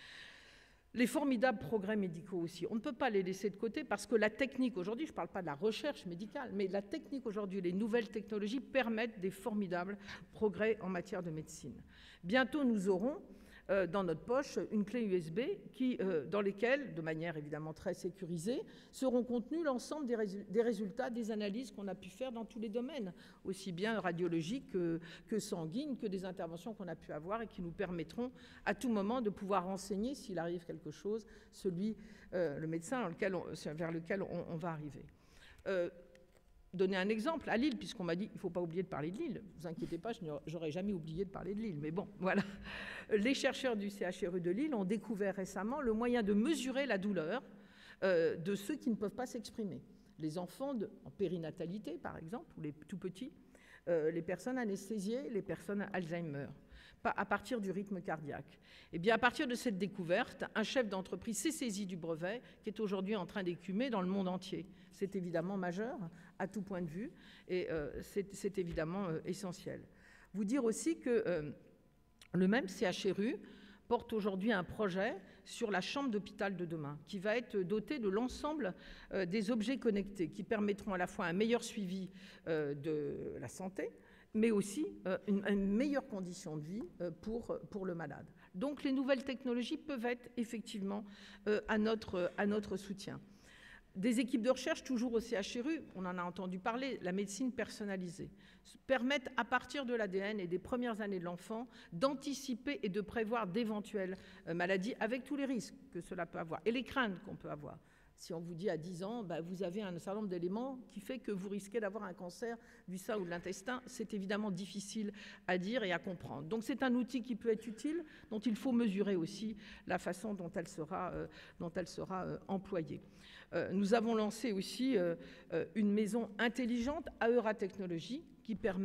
Les formidables progrès médicaux aussi, on ne peut pas les laisser de côté parce que la technique aujourd'hui, je ne parle pas de la recherche médicale, mais la technique aujourd'hui, les nouvelles technologies permettent des formidables progrès en matière de médecine. Bientôt, nous aurons euh, dans notre poche une clé U S B qui, euh, dans lesquelles, de manière évidemment très sécurisée, seront contenus l'ensemble des, résu des résultats des analyses qu'on a pu faire dans tous les domaines, aussi bien radiologiques que, que sanguines, que des interventions qu'on a pu avoir et qui nous permettront à tout moment de pouvoir renseigner, s'il arrive quelque chose, celui, euh, le médecin dans lequel on, vers lequel on, on va arriver. Euh, Donner un exemple, à Lille, puisqu'on m'a dit qu'il ne faut pas oublier de parler de Lille. Ne vous inquiétez pas, je n'aurais jamais oublié de parler de Lille. Mais bon, voilà. Les chercheurs du C H R U de Lille ont découvert récemment le moyen de mesurer la douleur euh, de ceux qui ne peuvent pas s'exprimer. Les enfants de, en périnatalité, par exemple, ou les tout petits, euh, les personnes anesthésiées, les personnes Alzheimer, à partir du rythme cardiaque. Et bien, à partir de cette découverte, un chef d'entreprise s'est saisi du brevet qui est aujourd'hui en train d'écumer dans le monde entier. C'est évidemment majeur à tout point de vue et euh, c'est évidemment euh, essentiel. Vous dire aussi que euh, le même C H R U porte aujourd'hui un projet sur la chambre d'hôpital de demain qui va être doté de l'ensemble euh, des objets connectés qui permettront à la fois un meilleur suivi euh, de la santé, mais aussi euh, une, une meilleure condition de vie euh, pour, pour le malade. Donc les nouvelles technologies peuvent être effectivement euh, à, notre, à notre soutien. Des équipes de recherche, toujours au C H R U, on en a entendu parler, la médecine personnalisée, permettent à partir de l'A D N et des premières années de l'enfant d'anticiper et de prévoir d'éventuelles euh, maladies avec tous les risques que cela peut avoir et les craintes qu'on peut avoir. Si on vous dit à dix ans, bah, vous avez un certain nombre d'éléments qui fait que vous risquez d'avoir un cancer du sein ou de l'intestin, c'est évidemment difficile à dire et à comprendre. Donc c'est un outil qui peut être utile, dont il faut mesurer aussi la façon dont elle sera, euh, dont elle sera euh, employée. Euh, nous avons lancé aussi euh, euh, une maison intelligente, Aeura Technologies, qui permet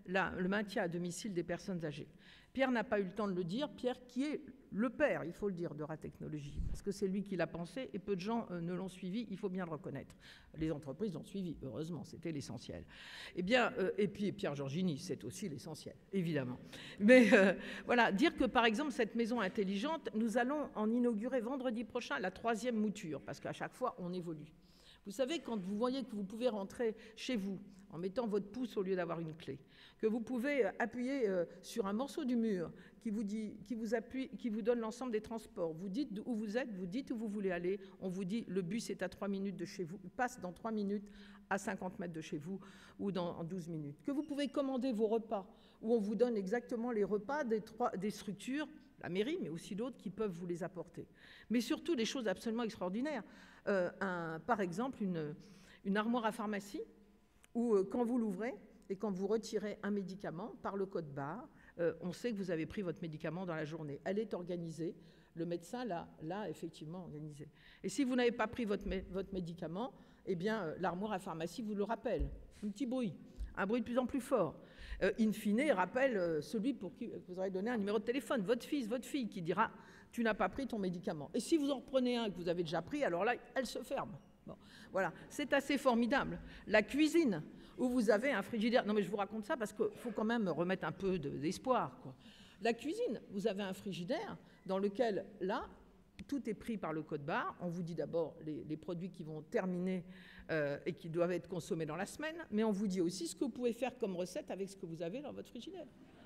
la, le maintien à domicile des personnes âgées. Pierre n'a pas eu le temps de le dire, Pierre qui est le père, il faut le dire, de Ratechnologie, parce que c'est lui qui l'a pensé et peu de gens euh, ne l'ont suivi, il faut bien le reconnaître. Les entreprises l'ont suivi, heureusement, c'était l'essentiel. Eh bien, euh, et puis Pierre Georgini, c'est aussi l'essentiel, évidemment. Mais euh, voilà, dire que par exemple, cette maison intelligente, nous allons en inaugurer vendredi prochain la troisième mouture, parce qu'à chaque fois, on évolue. Vous savez, quand vous voyez que vous pouvez rentrer chez vous en mettant votre pouce au lieu d'avoir une clé, que vous pouvez appuyer euh, sur un morceau du mur qui vous, dit, qui vous, appuie, qui vous donne l'ensemble des transports, vous dites où vous êtes, vous dites où vous voulez aller, on vous dit le bus est à trois minutes de chez vous, il passe dans trois minutes à cinquante mètres de chez vous ou dans en douze minutes, que vous pouvez commander vos repas, où on vous donne exactement les repas des, trois, des structures, la mairie, mais aussi d'autres qui peuvent vous les apporter. Mais surtout des choses absolument extraordinaires. Euh, un, par exemple, une, une armoire à pharmacie où euh, quand vous l'ouvrez et quand vous retirez un médicament par le code barre, euh, on sait que vous avez pris votre médicament dans la journée. Elle est organisée, le médecin l'a, l'a effectivement organisée. Et si vous n'avez pas pris votre, votre médicament, eh bien euh, l'armoire à pharmacie vous le rappelle. Un petit bruit, un bruit de plus en plus fort. Euh, in fine, rappelle euh, celui pour qui vous aurez donné un numéro de téléphone, votre fils, votre fille, qui dira « tu n'as pas pris ton médicament ». Et si vous en reprenez un que vous avez déjà pris, alors là, elle se ferme. Bon, voilà, c'est assez formidable. La cuisine, où vous avez un frigidaire. Non, mais je vous raconte ça parce qu'il faut quand même remettre un peu de, d'espoir, quoi. La cuisine, vous avez un frigidaire dans lequel, là, tout est pris par le code barre. On vous dit d'abord les, les produits qui vont terminer euh, et qui doivent être consommés dans la semaine, mais on vous dit aussi ce que vous pouvez faire comme recette avec ce que vous avez dans votre frigidaire.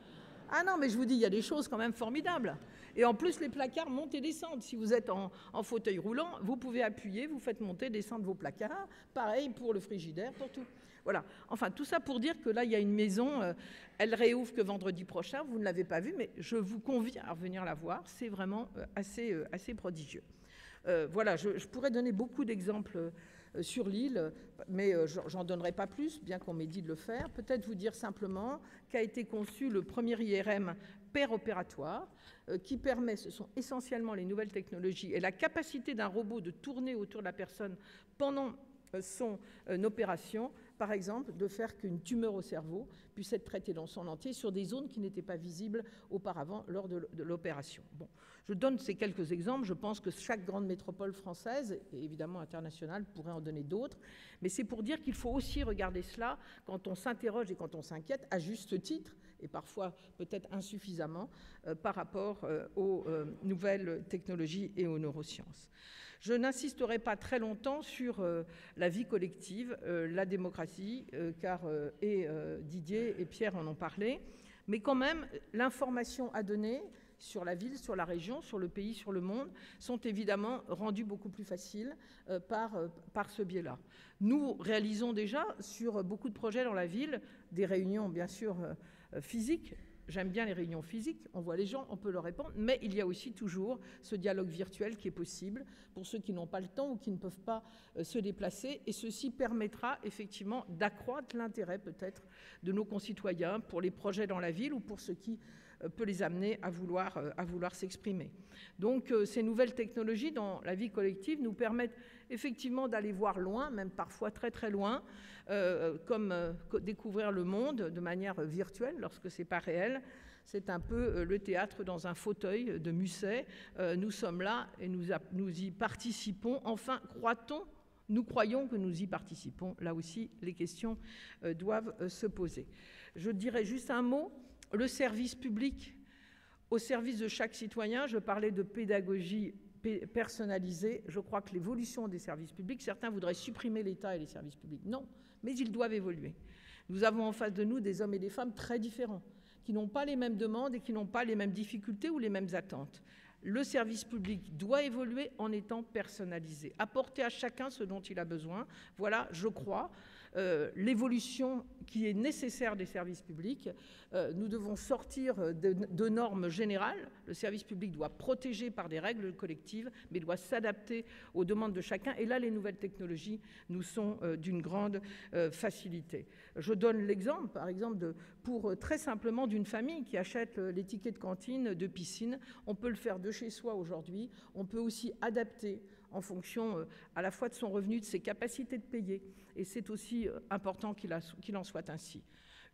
Ah non, mais je vous dis, il y a des choses quand même formidables. Et en plus, les placards montent et descendent. Si vous êtes en, en fauteuil roulant, vous pouvez appuyer, vous faites monter, descendre vos placards. Pareil pour le frigidaire, pour tout. Voilà. Enfin, tout ça pour dire que là, il y a une maison, euh, elle réouvre que vendredi prochain. Vous ne l'avez pas vue, mais je vous convie à revenir la voir. C'est vraiment euh, assez, euh, assez prodigieux. Euh, voilà, je, je pourrais donner beaucoup d'exemples euh, sur l'île, mais euh, j'en donnerai pas plus, bien qu'on m'ait dit de le faire. Peut-être vous dire simplement qu'a été conçu le premier I R M pair opératoire, euh, qui permet, ce sont essentiellement les nouvelles technologies et la capacité d'un robot de tourner autour de la personne pendant euh, son euh, opération, par exemple, de faire qu'une tumeur au cerveau puisse être traitée dans son entier sur des zones qui n'étaient pas visibles auparavant lors de l'opération. Bon, je donne ces quelques exemples. Je pense que chaque grande métropole française, et évidemment internationale, pourrait en donner d'autres. Mais c'est pour dire qu'il faut aussi regarder cela quand on s'interroge et quand on s'inquiète, à juste titre, et parfois peut-être insuffisamment, euh, par rapport euh, aux euh, nouvelles technologies et aux neurosciences. Je n'insisterai pas très longtemps sur euh, la vie collective, euh, la démocratie, euh, car euh, et euh, Didier et Pierre en ont parlé, mais quand même, l'information à donner sur la ville, sur la région, sur le pays, sur le monde, sont évidemment rendues beaucoup plus faciles euh, par, euh, par ce biais-là. Nous réalisons déjà sur beaucoup de projets dans la ville des réunions, bien sûr, euh, physiques. J'aime bien les réunions physiques, on voit les gens, on peut leur répondre, mais il y a aussi toujours ce dialogue virtuel qui est possible pour ceux qui n'ont pas le temps ou qui ne peuvent pas euh, se déplacer, et ceci permettra effectivement d'accroître l'intérêt peut-être de nos concitoyens pour les projets dans la ville ou pour ce qui euh, peut les amener à vouloir, euh, à vouloir s'exprimer. Donc euh, ces nouvelles technologies dans la vie collective nous permettent effectivement d'aller voir loin, même parfois très très loin, euh, comme euh, découvrir le monde de manière virtuelle lorsque c'est pas réel. C'est un peu euh, le théâtre dans un fauteuil de Musset. Euh, nous sommes là et nous, a, nous y participons. Enfin, croit-on, nous croyons que nous y participons. Là aussi, les questions euh, doivent euh, se poser. Je dirais juste un mot, le service public au service de chaque citoyen. Je parlais de pédagogie personnalisée. Je crois que l'évolution des services publics, certains voudraient supprimer l'État et les services publics. Non, mais ils doivent évoluer. Nous avons en face de nous des hommes et des femmes très différents, qui n'ont pas les mêmes demandes et qui n'ont pas les mêmes difficultés ou les mêmes attentes. Le service public doit évoluer en étant personnalisé, apporter à chacun ce dont il a besoin. Voilà, je crois, euh, l'évolution qui est nécessaire des services publics. Euh, nous devons sortir de, de normes générales. Le service public doit protéger par des règles collectives, mais doit s'adapter aux demandes de chacun. Et là, les nouvelles technologies nous sont euh, d'une grande euh, facilité. Je donne l'exemple, par exemple, de, pour euh, très simplement d'une famille qui achète euh, les tickets de cantine, de piscine. On peut le faire de chez soi aujourd'hui. On peut aussi adapter en fonction euh, à la fois de son revenu, de ses capacités de payer. Et c'est aussi euh, important qu'il, a, qu'il en soit ainsi.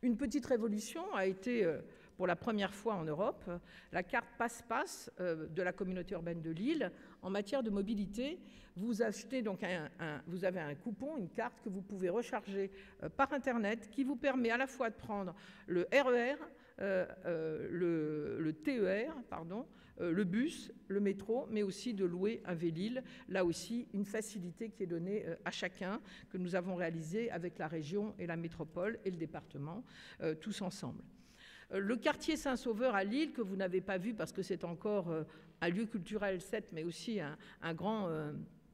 Une petite révolution a été, euh, pour la première fois en Europe, la carte passe-passe euh, de la communauté urbaine de Lille en matière de mobilité. Vous achetez donc un, un, vous avez un coupon, une carte que vous pouvez recharger euh, par Internet qui vous permet à la fois de prendre le R E R, euh, euh, le, le T E R, pardon, euh, le bus, le métro, mais aussi de louer un Vélil. Là aussi, une facilité qui est donnée euh, à chacun, que nous avons réalisé avec la région et la métropole et le département, euh, tous ensemble. Le quartier Saint-Sauveur à Lille, que vous n'avez pas vu parce que c'est encore euh, un lieu culturel, certes, mais aussi un, un, grand, euh,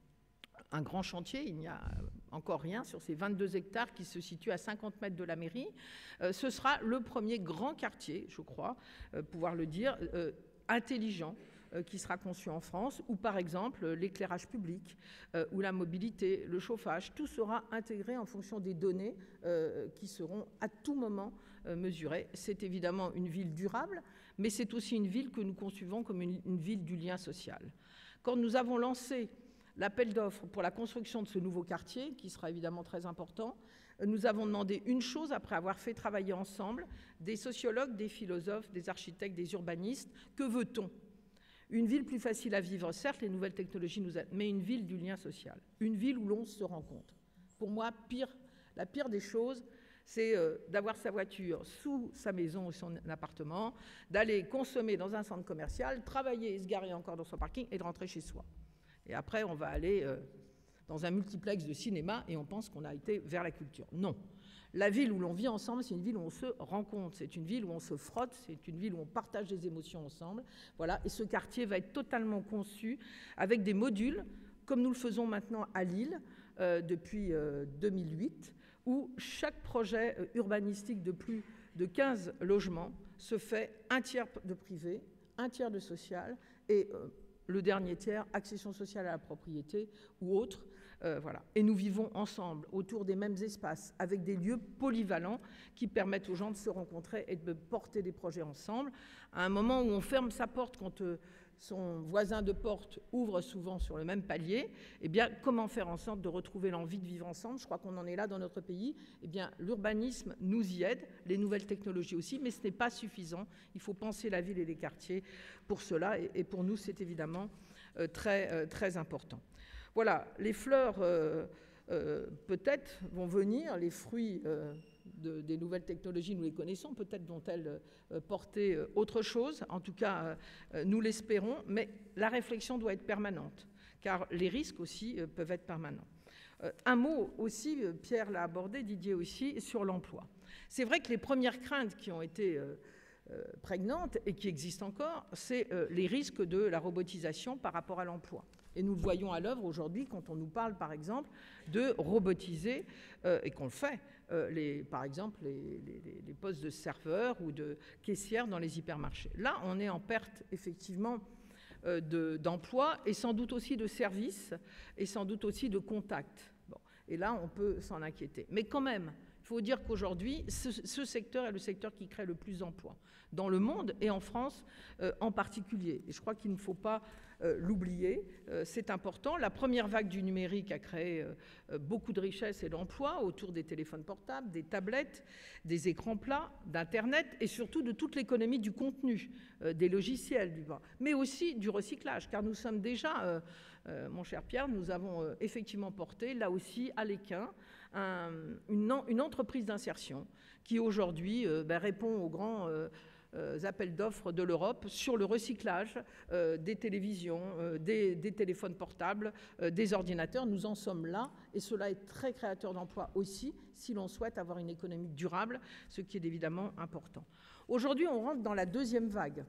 un grand chantier. Il n'y a encore rien sur ces vingt-deux hectares qui se situent à cinquante mètres de la mairie. Euh, ce sera le premier grand quartier, je crois, euh, pouvoir le dire, euh, intelligent, euh, qui sera conçu en France, où par exemple l'éclairage public, euh, ou la mobilité, le chauffage, tout sera intégré en fonction des données euh, qui seront à tout moment mesurée. C'est évidemment une ville durable, mais c'est aussi une ville que nous concevons comme une, une ville du lien social. Quand nous avons lancé l'appel d'offres pour la construction de ce nouveau quartier, qui sera évidemment très important, nous avons demandé une chose après avoir fait travailler ensemble des sociologues, des philosophes, des architectes, des urbanistes. Que veut-on? Une ville plus facile à vivre, certes, les nouvelles technologies nous aident, mais une ville du lien social, une ville où l'on se rencontre. Pour moi, pire, la pire des choses, c'est euh, d'avoir sa voiture sous sa maison ou son appartement, d'aller consommer dans un centre commercial, travailler et se garer encore dans son parking et de rentrer chez soi. Et après, on va aller euh, dans un multiplex de cinéma et on pense qu'on a été vers la culture. Non. La ville où l'on vit ensemble, c'est une ville où on se rencontre, c'est une ville où on se frotte, c'est une ville où on partage des émotions ensemble. Voilà. Et ce quartier va être totalement conçu avec des modules, comme nous le faisons maintenant à Lille euh, depuis euh, deux mille huit, où chaque projet urbanistique de plus de quinze logements se fait un tiers de privé, un tiers de social, et euh, le dernier tiers, accession sociale à la propriété ou autre. Euh, voilà. Et nous vivons ensemble, autour des mêmes espaces, avec des lieux polyvalents qui permettent aux gens de se rencontrer et de porter des projets ensemble. À un moment où on ferme sa porte quand euh, son voisin de porte ouvre souvent sur le même palier, eh bien, comment faire en sorte de retrouver l'envie de vivre ensemble? Je crois qu'on en est là dans notre pays. Eh bien, l'urbanisme nous y aide, les nouvelles technologies aussi, mais ce n'est pas suffisant. Il faut penser la ville et les quartiers pour cela, et, et pour nous, c'est évidemment euh, très, euh, très important. Voilà, les fleurs, euh, euh, peut-être, vont venir, les fruits euh, de, des nouvelles technologies, nous les connaissons, peut-être vont-elles euh, porter euh, autre chose, en tout cas, euh, nous l'espérons, mais la réflexion doit être permanente, car les risques aussi euh, peuvent être permanents. Euh, un mot aussi, euh, Pierre l'a abordé, Didier aussi, sur l'emploi. C'est vrai que les premières craintes qui ont été euh, euh, prégnantes et qui existent encore, c'est euh, les risques de la robotisation par rapport à l'emploi. Et nous le voyons à l'œuvre aujourd'hui quand on nous parle, par exemple, de robotiser, euh, et qu'on le fait, euh, les, par exemple, les, les, les postes de serveurs ou de caissières dans les hypermarchés. Là, on est en perte, effectivement, euh, de, d'emploi et sans doute aussi de services et sans doute aussi de contacts. Bon. Et là, on peut s'en inquiéter. Mais quand même, il faut dire qu'aujourd'hui, ce, ce secteur est le secteur qui crée le plus d'emplois dans le monde et en France euh, en particulier. Et je crois qu'il ne faut pas Euh, l'oublier, euh, c'est important. La première vague du numérique a créé euh, beaucoup de richesses et d'emplois autour des téléphones portables, des tablettes, des écrans plats, d'Internet et surtout de toute l'économie du contenu, euh, des logiciels, du bas, mais aussi du recyclage, car nous sommes déjà, euh, euh, mon cher Pierre, nous avons euh, effectivement porté, là aussi, à l'Équin, un, une, une entreprise d'insertion qui aujourd'hui euh, ben, répond aux grands euh, Euh, appels d'offres de l'Europe sur le recyclage euh, des télévisions, euh, des, des téléphones portables, euh, des ordinateurs. Nous en sommes là et cela est très créateur d'emplois aussi si l'on souhaite avoir une économie durable, ce qui est évidemment important. Aujourd'hui, on rentre dans la deuxième vague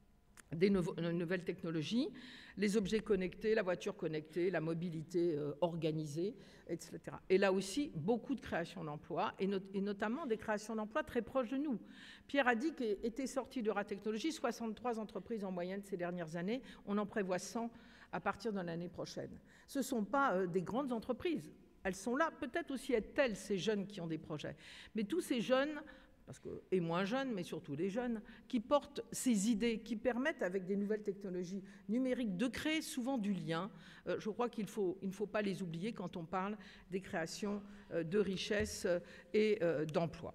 des nouveaux, nouvelles technologies, les objets connectés, la voiture connectée, la mobilité euh, organisée, et cetera. Et là aussi, beaucoup de créations d'emplois, et, not et notamment des créations d'emplois très proches de nous. Pierre a dit qu'étaient sorties de Ratechnologie soixante-trois entreprises en moyenne ces dernières années. On en prévoit cent à partir de l'année prochaine. Ce ne sont pas euh, des grandes entreprises. Elles sont là, peut-être aussi être-elles ces jeunes qui ont des projets. Mais tous ces jeunes... Parce que, et moins jeunes, mais surtout les jeunes, qui portent ces idées, qui permettent, avec des nouvelles technologies numériques, de créer souvent du lien. Euh, je crois qu'il faut, il ne faut pas les oublier quand on parle des créations euh, de richesses et euh, d'emplois.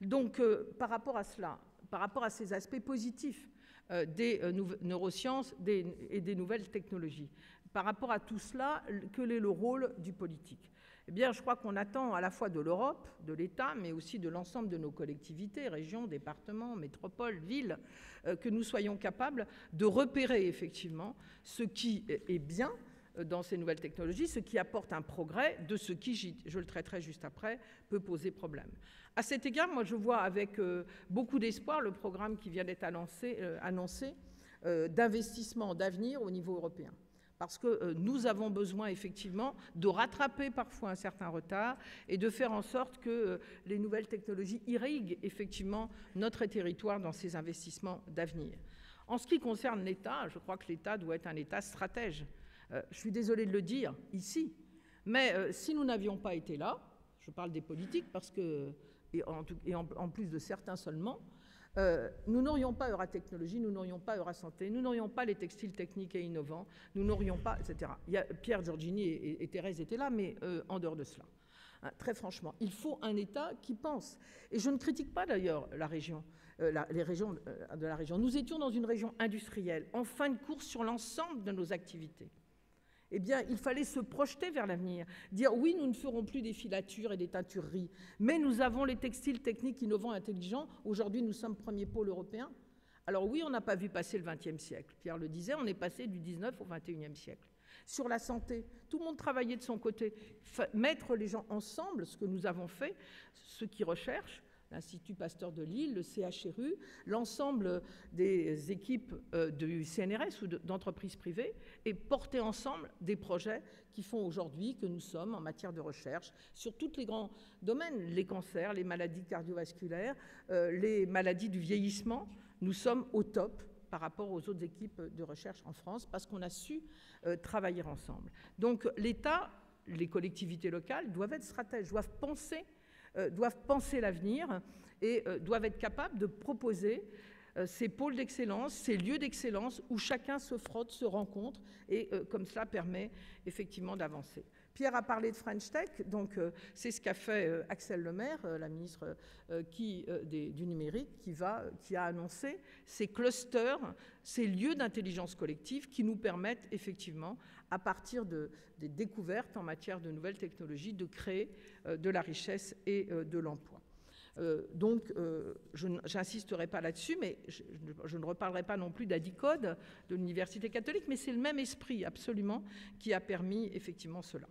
Donc, euh, par rapport à cela, par rapport à ces aspects positifs euh, des euh, neurosciences des, et des nouvelles technologies, par rapport à tout cela, quel est le rôle du politique? Eh bien, je crois qu'on attend à la fois de l'Europe, de l'État, mais aussi de l'ensemble de nos collectivités, régions, départements, métropoles, villes, euh, que nous soyons capables de repérer effectivement ce qui est bien dans ces nouvelles technologies, ce qui apporte un progrès, de ce qui, je le traiterai juste après, peut poser problème. À cet égard, moi, je vois avec euh, beaucoup d'espoir le programme qui vient d'être annoncé, euh, annoncé euh, d'investissement d'avenir au niveau européen. Parce que euh, nous avons besoin effectivement de rattraper parfois un certain retard et de faire en sorte que euh, les nouvelles technologies irriguent effectivement notre territoire dans ces investissements d'avenir. En ce qui concerne l'État, je crois que l'État doit être un État stratège. Euh, je suis désolée de le dire ici, mais euh, si nous n'avions pas été là, je parle des politiques parce que, et en, et en, en plus de certains seulement, Euh, nous n'aurions pas Euratechnologie, nous n'aurions pas Eurasanté, nous n'aurions pas les textiles techniques et innovants, nous n'aurions pas, et cetera. Il y a, Pierre Giorgini et, et, et Thérèse étaient là, mais euh, en dehors de cela. Hein, très franchement, il faut un État qui pense. Et je ne critique pas d'ailleurs la région, euh, la, les régions euh, de la région. Nous étions dans une région industrielle, en fin de course sur l'ensemble de nos activités. Eh bien, il fallait se projeter vers l'avenir, dire oui, nous ne ferons plus des filatures et des teintureries, mais nous avons les textiles techniques innovants et intelligents. Aujourd'hui, nous sommes premier pôle européen. Alors oui, on n'a pas vu passer le vingtième siècle. Pierre le disait, on est passé du dix-neuvième au vingt et unième siècle. Sur la santé, tout le monde travaillait de son côté. Mettre les gens ensemble, ce que nous avons fait, ceux qui recherchent, l'Institut Pasteur de Lille, le C H R U, l'ensemble des équipes du C N R S ou d'entreprises privées, et porter ensemble des projets qui font aujourd'hui que nous sommes en matière de recherche sur tous les grands domaines, les cancers, les maladies cardiovasculaires, euh, les maladies du vieillissement. Nous sommes au top par rapport aux autres équipes de recherche en France parce qu'on a su euh, travailler ensemble. Donc l'État, les collectivités locales doivent être stratèges, doivent penser Euh, doivent penser l'avenir et euh, doivent être capables de proposer euh, ces pôles d'excellence, ces lieux d'excellence où chacun se frotte, se rencontre et euh, comme cela permet effectivement d'avancer. Pierre a parlé de French Tech, donc euh, c'est ce qu'a fait euh, Axelle Lemaire, euh, la ministre euh, qui, euh, des, du numérique, qui, va, qui a annoncé ces clusters, ces lieux d'intelligence collective qui nous permettent effectivement, à partir de, des découvertes en matière de nouvelles technologies, de créer euh, de la richesse et euh, de l'emploi. Euh, donc, euh, je n'insisterai pas là-dessus, mais je, je ne reparlerai pas non plus d'Adicode, de l'Université catholique, mais c'est le même esprit, absolument, qui a permis effectivement cela.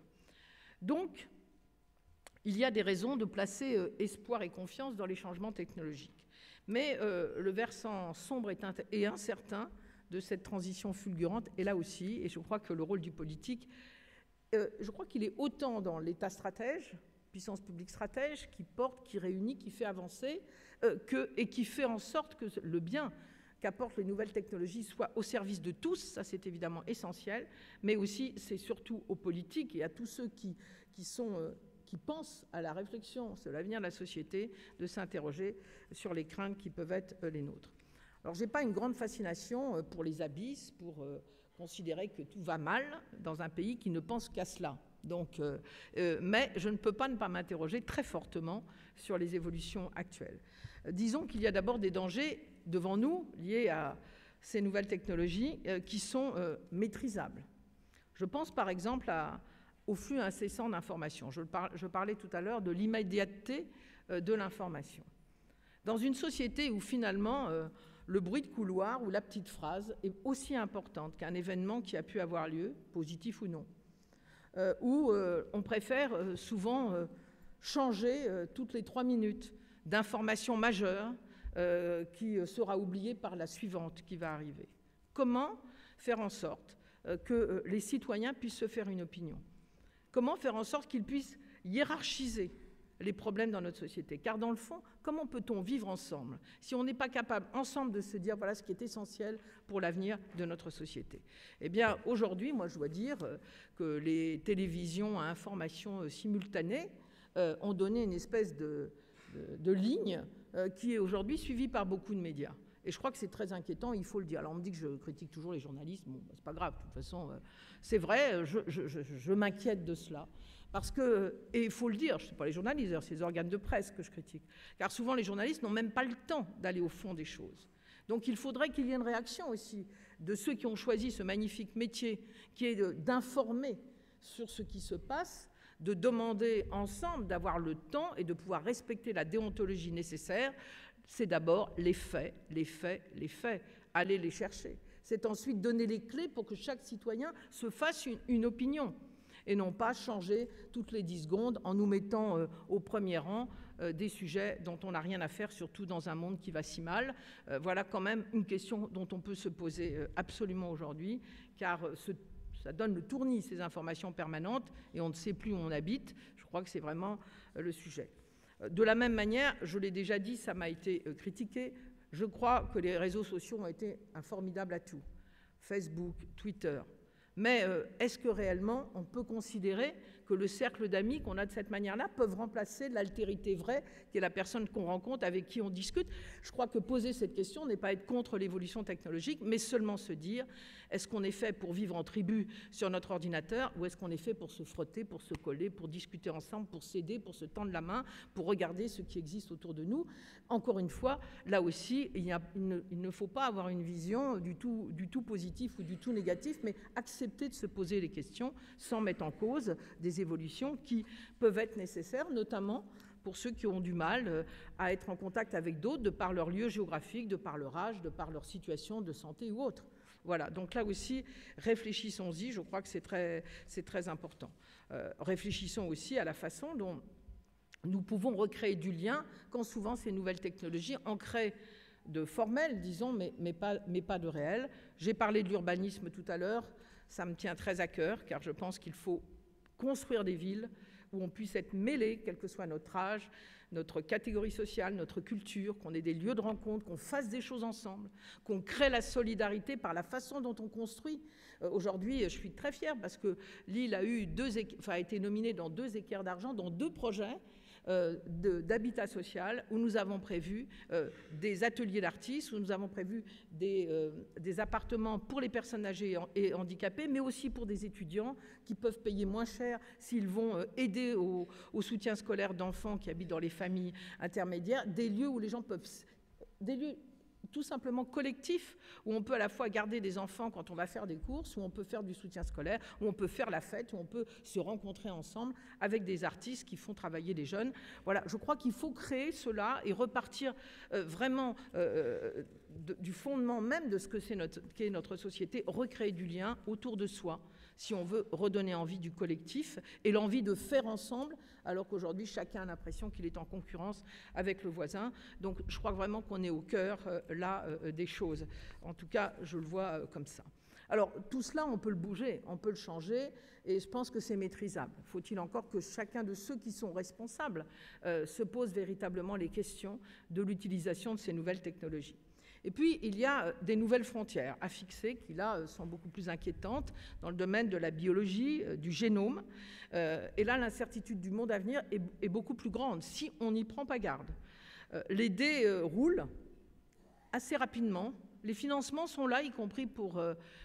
Donc, il y a des raisons de placer euh, espoir et confiance dans les changements technologiques. Mais euh, le versant sombre et incertain de cette transition fulgurante est là aussi, et je crois que le rôle du politique, euh, je crois qu'il est autant dans l'État stratège, puissance publique stratège, qui porte, qui réunit, qui fait avancer, euh, que, et qui fait en sorte que le bien qu'apportent les nouvelles technologies soit au service de tous, ça c'est évidemment essentiel, mais aussi c'est surtout aux politiques et à tous ceux qui, qui, sont, euh, qui pensent à la réflexion sur l'avenir de la société de s'interroger sur les craintes qui peuvent être euh, les nôtres. Alors je n'ai pas une grande fascination euh, pour les abysses, pour euh, considérer que tout va mal dans un pays qui ne pense qu'à cela. Donc, euh, euh, mais je ne peux pas ne pas m'interroger très fortement sur les évolutions actuelles. Euh, disons qu'il y a d'abord des dangers devant nous liés à ces nouvelles technologies euh, qui sont euh, maîtrisables. Je pense par exemple à, au flux incessant d'informations. Je, par, je parlais tout à l'heure de l'immédiateté euh, de l'information. Dans une société où finalement euh, le bruit de couloir ou la petite phrase est aussi importante qu'un événement qui a pu avoir lieu, positif ou non, Euh, où euh, on préfère euh, souvent euh, changer euh, toutes les trois minutes d'information majeure euh, qui euh, sera oubliée par la suivante qui va arriver. Comment faire en sorte euh, que euh, les citoyens puissent se faire une opinion? Comment faire en sorte qu'ils puissent hiérarchiser les problèmes dans notre société? Car dans le fond, comment peut-on vivre ensemble si on n'est pas capable ensemble de se dire voilà ce qui est essentiel pour l'avenir de notre société? Eh bien, aujourd'hui, moi je dois dire que les télévisions à information simultanée euh, ont donné une espèce de, de, de ligne euh, qui est aujourd'hui suivie par beaucoup de médias. Et je crois que c'est très inquiétant, il faut le dire. Alors on me dit que je critique toujours les journalistes, bon, bah, c'est pas grave, de toute façon, euh, c'est vrai, je, je, je, je m'inquiète de cela. Parce que, et il faut le dire, je ne sais pas les journalistes, c'est les organes de presse que je critique, car souvent les journalistes n'ont même pas le temps d'aller au fond des choses. Donc il faudrait qu'il y ait une réaction aussi de ceux qui ont choisi ce magnifique métier, qui est d'informer sur ce qui se passe, de demander ensemble d'avoir le temps et de pouvoir respecter la déontologie nécessaire. C'est d'abord les faits, les faits, les faits. Allez les chercher. C'est ensuite donner les clés pour que chaque citoyen se fasse une, une opinion et non pas changer toutes les dix secondes en nous mettant euh, au premier rang euh, des sujets dont on n'a rien à faire, surtout dans un monde qui va si mal. Euh, voilà quand même une question dont on peut se poser euh, absolument aujourd'hui, car euh, ce, ça donne le tournis, ces informations permanentes, et on ne sait plus où on habite. Je crois que c'est vraiment euh, le sujet. De la même manière, je l'ai déjà dit, ça m'a été euh, critiqué, je crois que les réseaux sociaux ont été un formidable atout. Facebook, Twitter. Mais euh, est-ce que réellement on peut considérer que le cercle d'amis qu'on a de cette manière-là peuvent remplacer l'altérité vraie, qui est la personne qu'on rencontre, avec qui on discute? Je crois que poser cette question n'est pas être contre l'évolution technologique, mais seulement se dire, est-ce qu'on est fait pour vivre en tribu sur notre ordinateur, ou est-ce qu'on est fait pour se frotter, pour se coller, pour discuter ensemble, pour s'aider, pour se tendre la main, pour regarder ce qui existe autour de nous? Encore une fois, là aussi, il, y a, il, ne, il ne faut pas avoir une vision du tout, du tout positif ou du tout négatif, mais accepter de se poser les questions sans mettre en cause des évolutions qui peuvent être nécessaires, notamment pour ceux qui ont du mal à être en contact avec d'autres de par leur lieu géographique, de par leur âge, de par leur situation de santé ou autre. Voilà, donc là aussi, réfléchissons-y, je crois que c'est très, c'est très important. Euh, réfléchissons aussi à la façon dont nous pouvons recréer du lien quand souvent ces nouvelles technologies en créent de formel, disons, mais, mais, pas, mais pas de réel. J'ai parlé de l'urbanisme tout à l'heure, ça me tient très à cœur, car je pense qu'il faut construire des villes où on puisse être mêlé, quel que soit notre âge, notre catégorie sociale, notre culture, qu'on ait des lieux de rencontre, qu'on fasse des choses ensemble, qu'on crée la solidarité par la façon dont on construit. Euh, Aujourd'hui, je suis très fière parce que Lille a, eu deux, enfin, a été nominée dans deux équerres d'argent, dans deux projets euh, d'habitat social, où nous avons prévu euh, des ateliers d'artistes, où nous avons prévu des, euh, des appartements pour les personnes âgées et handicapées, mais aussi pour des étudiants qui peuvent payer moins cher s'ils vont euh, aider au, au soutien scolaire d'enfants qui habitent dans les familles intermédiaires, des lieux où les gens peuvent... des lieux tout simplement collectif, où on peut à la fois garder des enfants quand on va faire des courses, où on peut faire du soutien scolaire, où on peut faire la fête, où on peut se rencontrer ensemble avec des artistes qui font travailler les jeunes. Voilà, je crois qu'il faut créer cela et repartir euh, vraiment euh, de, du fondement même de ce que c'est notre, qu'est notre société, recréer du lien autour de soi, si on veut redonner envie du collectif et l'envie de faire ensemble, alors qu'aujourd'hui, chacun a l'impression qu'il est en concurrence avec le voisin. Donc, je crois vraiment qu'on est au cœur, euh, là, euh, des choses. En tout cas, je le vois euh, comme ça. Alors, tout cela, on peut le bouger, on peut le changer, et je pense que c'est maîtrisable. Faut-il encore que chacun de ceux qui sont responsables euh, se pose véritablement les questions de l'utilisation de ces nouvelles technologies. Et puis, il y a des nouvelles frontières à fixer qui, là, sont beaucoup plus inquiétantes dans le domaine de la biologie, du génome. Et là, l'incertitude du monde à venir est beaucoup plus grande si on n'y prend pas garde. Les dés roulent assez rapidement. Les financements sont là, y compris pour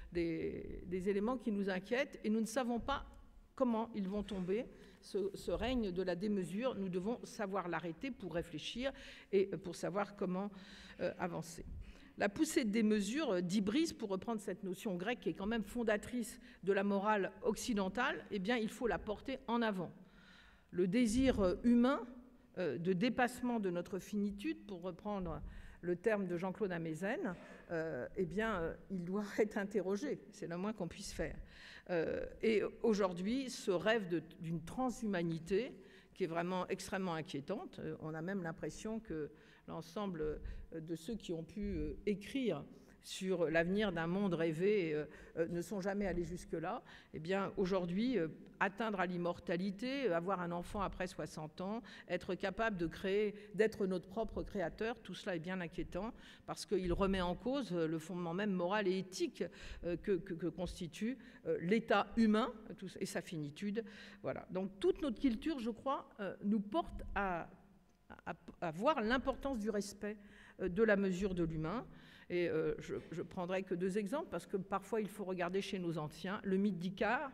des, des éléments qui nous inquiètent, et nous ne savons pas comment ils vont tomber. Ce, ce règne de la démesure, nous devons savoir l'arrêter pour réfléchir et pour savoir comment euh, avancer. La poussée des mesures d'hybris, pour reprendre cette notion grecque qui est quand même fondatrice de la morale occidentale, eh bien, il faut la porter en avant. Le désir humain euh, de dépassement de notre finitude, pour reprendre le terme de Jean-Claude Amezen, euh, eh bien, euh, il doit être interrogé, c'est le moins qu'on puisse faire. Euh, et aujourd'hui, ce rêve d'une transhumanité qui est vraiment extrêmement inquiétante, euh, on a même l'impression que l'ensemble de ceux qui ont pu écrire sur l'avenir d'un monde rêvé euh, ne sont jamais allés jusque-là. Eh bien, aujourd'hui, euh, atteindre à l'immortalité, avoir un enfant après soixante ans, être capable de créer, d'être notre propre créateur, tout cela est bien inquiétant parce qu'il remet en cause le fondement même moral et éthique euh, que, que, que constitue euh, l'état humain tout, et sa finitude. Voilà. Donc, toute notre culture, je crois, euh, nous porte à à, à voir l'importance du respect de la mesure de l'humain. Et euh, je, je prendrai que deux exemples, parce que parfois il faut regarder chez nos anciens le mythe d'Icare,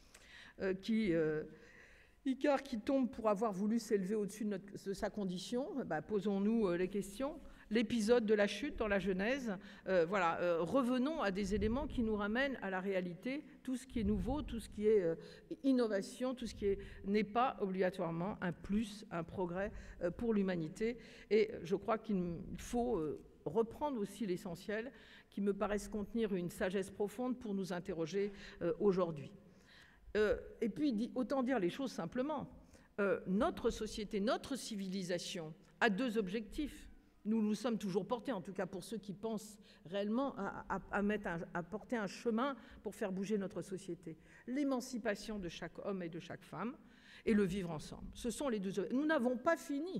euh, qui, euh, Icare qui tombe pour avoir voulu s'élever au-dessus de, de sa condition. Bah, posons-nous euh, les questions. L'épisode de la chute dans la Genèse, euh, voilà, euh, revenons à des éléments qui nous ramènent à la réalité. Tout ce qui est nouveau, tout ce qui est euh, innovation, tout ce qui est, n'est pas obligatoirement un plus, un progrès euh, pour l'humanité. Et je crois qu'il faut euh, reprendre aussi l'essentiel, qui me paraissent contenir une sagesse profonde pour nous interroger euh, aujourd'hui. Euh, et puis, autant dire les choses simplement, euh, notre société, notre civilisation a deux objectifs. Nous nous sommes toujours portés, en tout cas pour ceux qui pensent réellement à, à, à, mettre un, à porter un chemin pour faire bouger notre société. L'émancipation de chaque homme et de chaque femme et le vivre ensemble. Ce sont les deux objectifs. Nous n'avons pas fini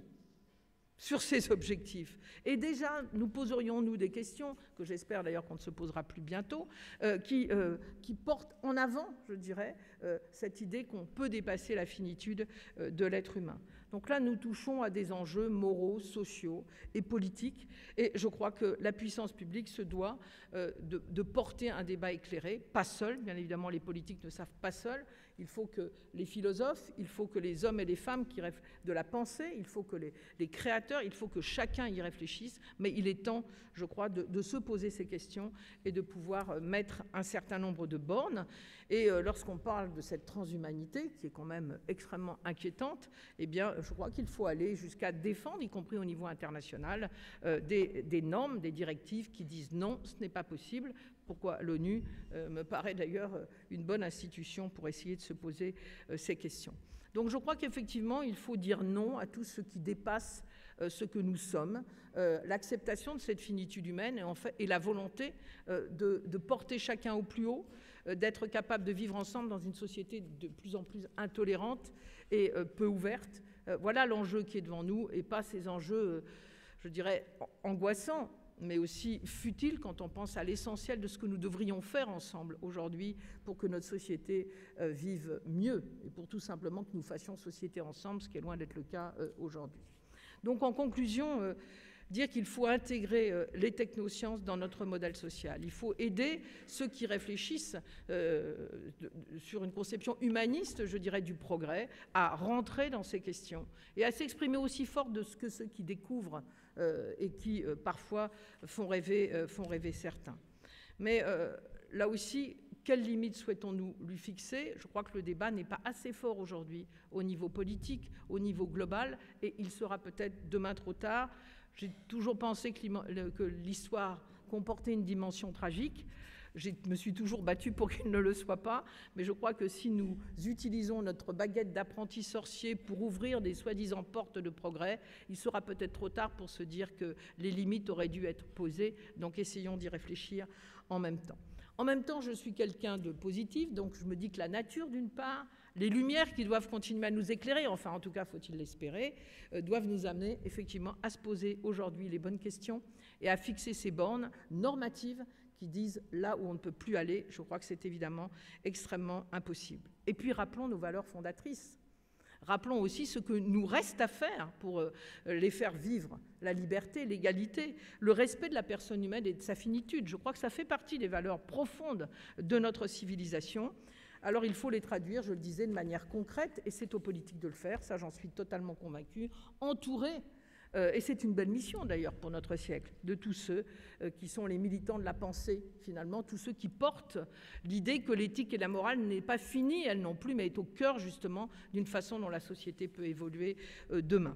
sur ces objectifs. Et déjà, nous poserions-nous des questions, que j'espère d'ailleurs qu'on ne se posera plus bientôt, euh, qui, euh, qui portent en avant, je dirais, euh, cette idée qu'on peut dépasser la finitude euh, de l'être humain. Donc là, nous touchons à des enjeux moraux, sociaux et politiques. Et je crois que la puissance publique se doit euh, de, de porter un débat éclairé, pas seul. Bien évidemment, les politiques ne savent pas seuls. Il faut que les philosophes, il faut que les hommes et les femmes qui rêvent de la pensée, il faut que les, les créateurs, il faut que chacun y réfléchisse. Mais il est temps, je crois, de, de se poser ces questions et de pouvoir mettre un certain nombre de bornes. Et euh, lorsqu'on parle de cette transhumanité, qui est quand même extrêmement inquiétante, eh bien, je crois qu'il faut aller jusqu'à défendre, y compris au niveau international, euh, des, des normes, des directives qui disent non, ce n'est pas possible. Pourquoi l'ONU euh, me paraît d'ailleurs une bonne institution pour essayer de se poser euh, ces questions. Donc je crois qu'effectivement, il faut dire non à tout ce qui dépasse euh, ce que nous sommes, euh, l'acceptation de cette finitude humaine et, en fait, et la volonté euh, de, de porter chacun au plus haut, euh, d'être capable de vivre ensemble dans une société de plus en plus intolérante et euh, peu ouverte. Euh, voilà l'enjeu qui est devant nous et pas ces enjeux, euh, je dirais, angoissants, mais aussi futile quand on pense à l'essentiel de ce que nous devrions faire ensemble aujourd'hui pour que notre société euh, vive mieux et pour tout simplement que nous fassions société ensemble, ce qui est loin d'être le cas euh, aujourd'hui. Donc en conclusion, euh, dire qu'il faut intégrer euh, les technosciences dans notre modèle social. Il faut aider ceux qui réfléchissent euh, de, de, sur une conception humaniste, je dirais, du progrès, à rentrer dans ces questions et à s'exprimer aussi fort de ce que ceux qui découvrent Euh, et qui euh, parfois font rêver, euh, font rêver certains. Mais euh, là aussi, quelles limites souhaitons-nous lui fixer? Je crois que le débat n'est pas assez fort aujourd'hui au niveau politique, au niveau global, et il sera peut-être demain trop tard. J'ai toujours pensé que l'histoire comportait une dimension tragique. Je me suis toujours battue pour qu'il ne le soit pas, mais je crois que si nous utilisons notre baguette d'apprenti sorcier pour ouvrir des soi-disant portes de progrès, il sera peut-être trop tard pour se dire que les limites auraient dû être posées, donc essayons d'y réfléchir en même temps. En même temps, je suis quelqu'un de positif, donc je me dis que la nature, d'une part, les lumières qui doivent continuer à nous éclairer, enfin en tout cas faut-il l'espérer, euh, doivent nous amener effectivement à se poser aujourd'hui les bonnes questions et à fixer ces bornes normatives qui disent là où on ne peut plus aller. Je crois que c'est évidemment extrêmement impossible. Et puis rappelons nos valeurs fondatrices. Rappelons aussi ce que nous reste à faire pour euh, les faire vivre, la liberté, l'égalité, le respect de la personne humaine et de sa finitude. Je crois que ça fait partie des valeurs profondes de notre civilisation. Alors il faut les traduire, je le disais, de manière concrète, et c'est aux politiques de le faire, ça j'en suis totalement convaincue, entourés, euh, et c'est une belle mission d'ailleurs pour notre siècle, de tous ceux euh, qui sont les militants de la pensée, finalement, tous ceux qui portent l'idée que l'éthique et la morale n'est pas finie, elle non plus, mais est au cœur justement d'une façon dont la société peut évoluer euh, demain.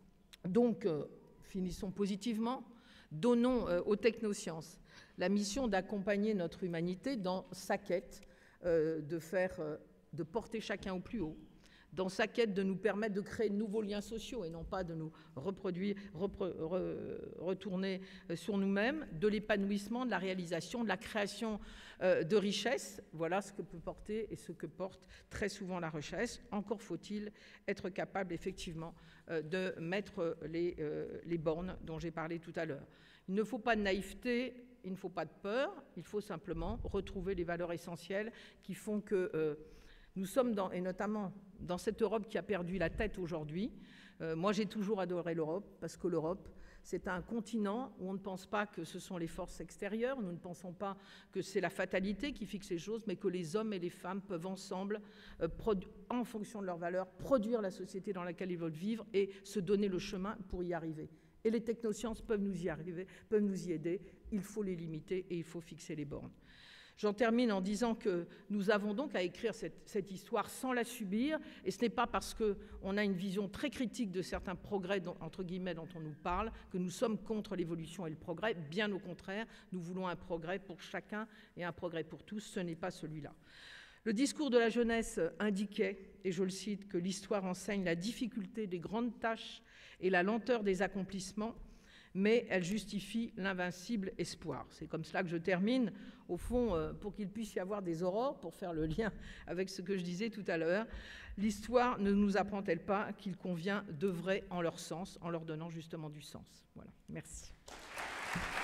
Donc, euh, finissons positivement, donnons euh, aux technosciences la mission d'accompagner notre humanité dans sa quête, Euh, de faire, euh, de porter chacun au plus haut, dans sa quête de nous permettre de créer de nouveaux liens sociaux et non pas de nous reproduire, repre, re, retourner sur nous-mêmes, de l'épanouissement, de la réalisation, de la création euh, de richesses. Voilà ce que peut porter et ce que porte très souvent la richesse. Encore faut-il être capable effectivement euh, de mettre les, euh, les bornes dont j'ai parlé tout à l'heure. Il ne faut pas de naïveté, il ne faut pas de peur, il faut simplement retrouver les valeurs essentielles qui font que euh, nous sommes, dans, et notamment dans cette Europe qui a perdu la tête aujourd'hui. Euh, moi, j'ai toujours adoré l'Europe, parce que l'Europe, C'est un continent où on ne pense pas que ce sont les forces extérieures, nous ne pensons pas que c'est la fatalité qui fixe les choses, mais que les hommes et les femmes peuvent ensemble, euh, en fonction de leurs valeurs, produire la société dans laquelle ils veulent vivre et se donner le chemin pour y arriver. Et les technosciences peuvent nous y arriver, peuvent nous y aider. Il faut les limiter et il faut fixer les bornes. J'en termine en disant que nous avons donc à écrire cette, cette histoire sans la subir, et ce n'est pas parce qu'on a une vision très critique de certains progrès, dont, entre guillemets, dont on nous parle, que nous sommes contre l'évolution et le progrès. Bien au contraire, nous voulons un progrès pour chacun et un progrès pour tous. Ce n'est pas celui-là. Le discours de la jeunesse indiquait, et je le cite, que l'histoire enseigne la difficulté des grandes tâches et la lenteur des accomplissements, mais elle justifie l'invincible espoir. C'est comme cela que je termine, au fond, euh, pour qu'il puisse y avoir des aurores, pour faire le lien avec ce que je disais tout à l'heure. L'histoire ne nous apprend-elle pas qu'il convient d'œuvrer en leur sens, en leur donnant justement du sens. Voilà, merci.